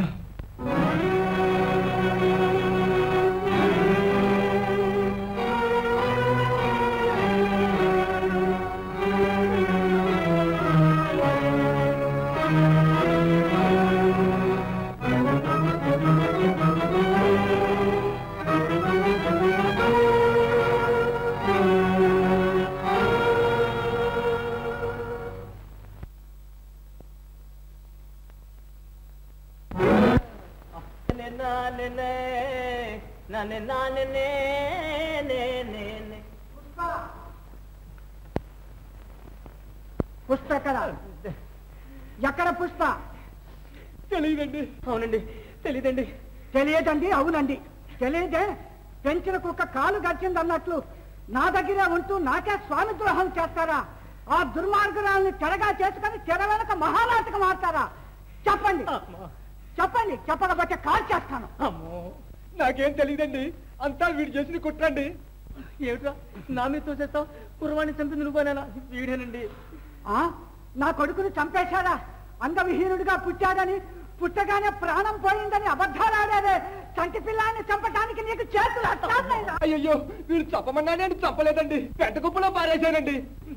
పుష్ప ఎక్కడ? ఎక్కడ పుష్ప? తెలియదండి. అవునండి, తెలియదండి. తెలియదండి? అవునండి. తెలియదే? పెంచిన కుక్క కాలు గడిచింది అన్నట్లు నా దగ్గరే ఉంటూ నాకే స్వామి ద్రోహం చేస్తారా? ఆ దుర్మార్గురాల్ని తెరగా చేసుకుని తెర వెనక మహానాటకం ఆడతారా? చెప్పండి, చెప్పండి. చెప్పకపోతే కాల్ చేస్తాను. అమ్మో, నాకేం తెలియదండి. అంతా వీడు చేసిన కుట్రండి. ఏమిట్రా నా మీద తోసేస్తావు? కుర్రవాణ్ణి చంపింది నువ్వేనా? వీడేనండి. ఆ నా కొడుకుని చంపేశారా? అంగవిహీనుడిగా పుట్టాడని, పుట్టగానే ప్రాణం పోయిందని అబద్ధాలాడే చంటి పిల్లాన్ని చంపడానికి నీకు చేతులు అట్టాలేదా? అయ్యో, వీడు చంపమన్నా నేను చంపలేదండి, పెంట కుప్పలో పారేశానండి.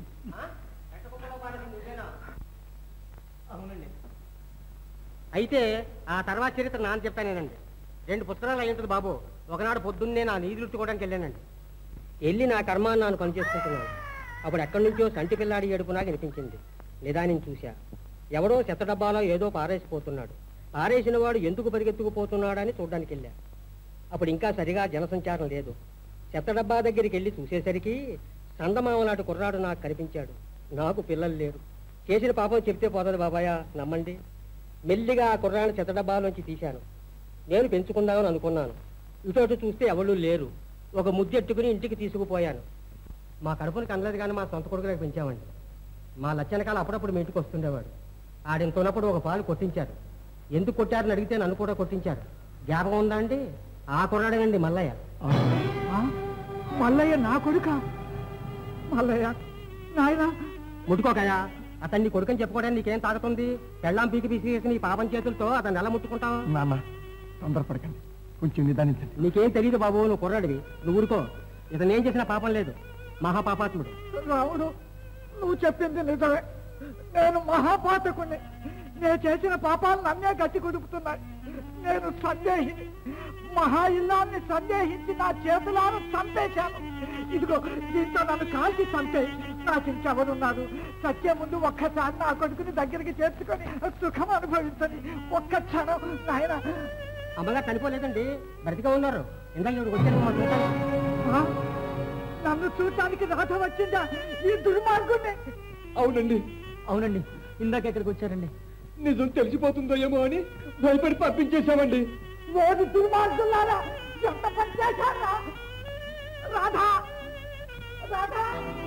అవునండి. అయితే ఆ తర్వాత చరిత్ర నాన్న చెప్పానేనండి. రెండు పుస్తకాలు అయ్యింటుంది బాబు. ఒకనాడు పొద్దున్నే నా నీదులుట్టుకోవడానికి వెళ్ళానండి. వెళ్ళి నా కర్మాన్ని నాన్న పనిచేసుకుంటున్నాను. అప్పుడు ఎక్కడి నుంచో సంటి పిల్లాడి ఏడుపు నాకు వినిపించింది. నిదానించి చూశా. ఎవడో చెత్త డబ్బాలో ఏదో పారేసిపోతున్నాడు. పారేసిన వాడు ఎందుకు పరిగెత్తుకుపోతున్నాడని చూడడానికి వెళ్ళా. అప్పుడు ఇంకా సరిగా జనసంచారం లేదు. చెత్త డబ్బా దగ్గరికి వెళ్ళి చూసేసరికి చందమామలాంటి కుర్రాడు నాకు కనిపించాడు. నాకు పిల్లలు లేరు. చేసిన పాపం చెప్తే పోతుంది బాబాయ్, నమ్మండి. మెల్లిగా ఆ కుర్రాన్ని చెత్త డబ్బాలోంచి తీశాను. నేను పెంచుకుందామని అనుకున్నాను. ఇటు చూస్తే ఎవళ్ళు లేరు. ఒక ముద్దెట్టుకుని ఇంటికి తీసుకుపోయాను. మా కడుపుని కనలేదు కానీ మా సొంత కొడుకులకు పెంచామండి. మా లచ్చనకాలు అప్పుడప్పుడు మీ ఇంటికి వస్తుండేవాడు. ఆడింతున్నప్పుడు ఒక పాలు కొట్టించారు. ఎందుకు కొట్టారని అడిగితే నన్ను కూడా కొట్టించారు. జ్ఞాపకం ఉందా అండి? ఆ కుర్రాడేనండి మల్లయ్య. మల్లయ్య నా కొడుక? మల్లయ్య నాయన ముట్టుకోకయా, అతన్ని కొడుకని చెప్పుకోవడానికి నీకేం తాగుతుంది? పెళ్ళాం పీకి పీసి నీ పాపం చేతులతో అతన్ని ఎలా ముట్టుకుంటావు? నాన్న తొందరపడకండి, కొంచెం నిదానించండి. నీకేం తెలియదు బాబు, నువ్వు కుర్రాడివి, నువ్వు ఊరుకో. ఇతను ఏం చేసిన పాపం లేదు, మహాపాపాత్ముడు. రాముడు, నువ్వు చెప్పింది నిజమే. నేను మహాపాతకుణ్ణి. నేను చేసిన పాపాలు నన్నే గట్టి కొడుకుతున్నాయి. నేను సందేహిని, మహా ఇల్లాన్ని సందేహించి నా చేతులను చంపేశాను. ఇదిగో దీంతో నన్ను కాల్చి చంపే. నాకు ఇంకెవరున్నారు? సత్యం ముందు ఒక్కసారి నా కొడుకుని దగ్గరికి చేర్చుకొని సుఖం అనుభవించని ఒక్క క్షణం. నాయన అమ్మగా చనిపోలేదండి, బ్రతిగా ఉన్నారు. ఇందాక ఇక్కడికి వచ్చాను మా చూడటానికి. నన్ను చూడటానికి రాధ వచ్చిందా ఈ దుర్మార్గుణ్ణి? అవునండి అవునండి ఇందాక ఎక్కడికి వచ్చారండి. నిజం తెలిసిపోతుందో ఏమో అని భయపడి పంపించేశామండి. రోజు దుర్మార్గులారా ఎంత పని చేశారా? రాధా రాధా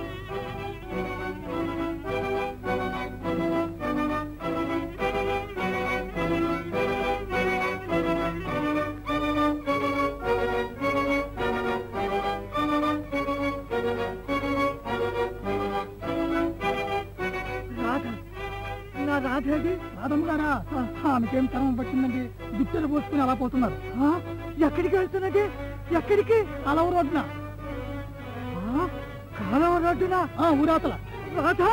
రాధేది రాధమ్మ గారా? ఆమెకేం తరం పట్టిందండి, దుట్టలు పోసుకుని అలా పోతున్నారు. ఎక్కడికి వెళ్తున్నది? ఎక్కడికి? కాలవ రోడ్డున. కాలవ రోడ్డున ఊరాతల. రాధా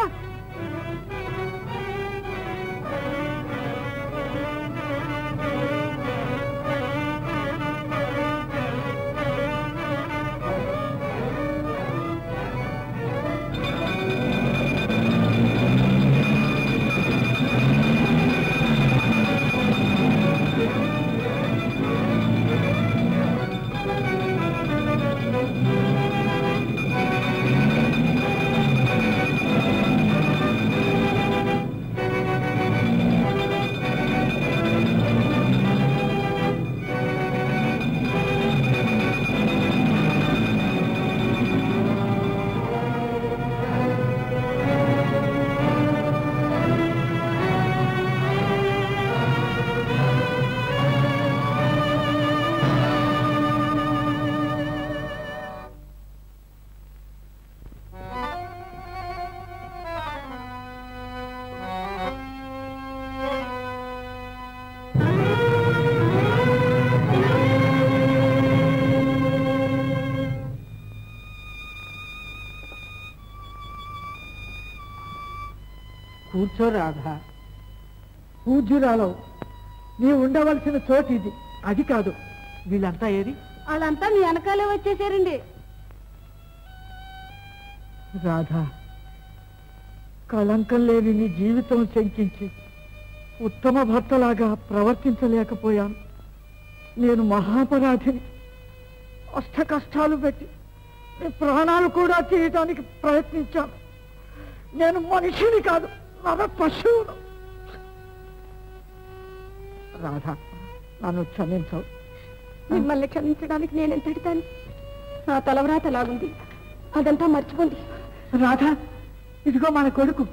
కూర్చో రాధా. పూజ్యురాలవు, నీ ఉండవలసిన చోటు ఇది. అది కాదు, వీళ్ళంతా ఏరి? వాళ్ళంతా మీ వెనకాలే వచ్చేసారండి. రాధా, కళంకం లేని నీ జీవితం శంకించి ఉత్తమ భర్తలాగా ప్రవర్తించలేకపోయాను. నేను మహాపరాధిని. అష్ట కష్టాలు పెట్టి నీ ప్రాణాలు కూడా తీయటానికి ప్రయత్నించాను. నేను మనిషిని కాదు, నర పశువును. రాధా, నన్ను క్షమించవు. మిమ్మల్ని క్షమించడానికి నేను ఎంత ఎడతాను? నా తలవ్రాత లాగుంది, అదంతా మర్చిపోండి. రాధా, ఇదిగో మన కొడుకు.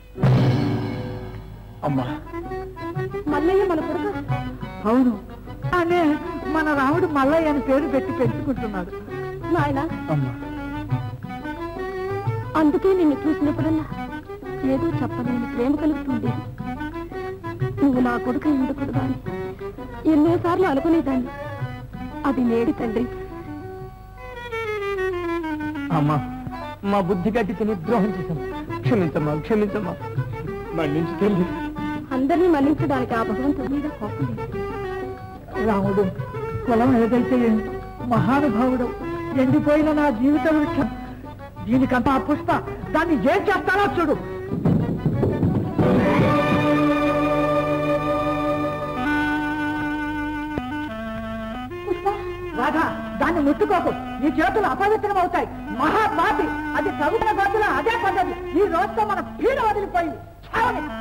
అమ్మా, మల్లయ్య మన కొడుకు? అవును, అనే మన రాముడు మల్లయ్య అని పేరు పెట్టి పెంచుకుంటున్నాడు. నాయనా, అమ్మా, అందుకే నిన్ను చూసినప్పుడల్లా ఏదో చెప్పలేని ప్రేమ కలుగుతుంది. నువ్వు నా కొడుకు ఉండకూడదా అని ఎన్నోసార్లు అనుకునేదాన్ని. అది నేడి తండ్రి. అమ్మా, మా బుద్ధి గట్టి తిని ద్రోహం చేశాం. క్షమించమ్మా, క్షమించమ్మా. మన్నించి తల్లి. అందరినీ మన్నించడానికి ఆ భగవంతుడి మీద కోపం లేదు. రాముడు కులం ఏదైతే ఏంటి, మహానుభావుడు. ఎండిపోయిన నా జీవిత వృక్షం. దీనికంతా ఆ పుష్ప, దాన్ని ఏం చేస్తానో చూడు. రాధా, దాన్ని ముట్టుకోకు. నీ చేతులు అపవిత్రం అవుతాయి. మహాపాపి అది. ప్రభుత్వ గోతులో అదే పద్ధతి. ఈ రోజుతో మన పీడ వదిలిపోయింది. చావని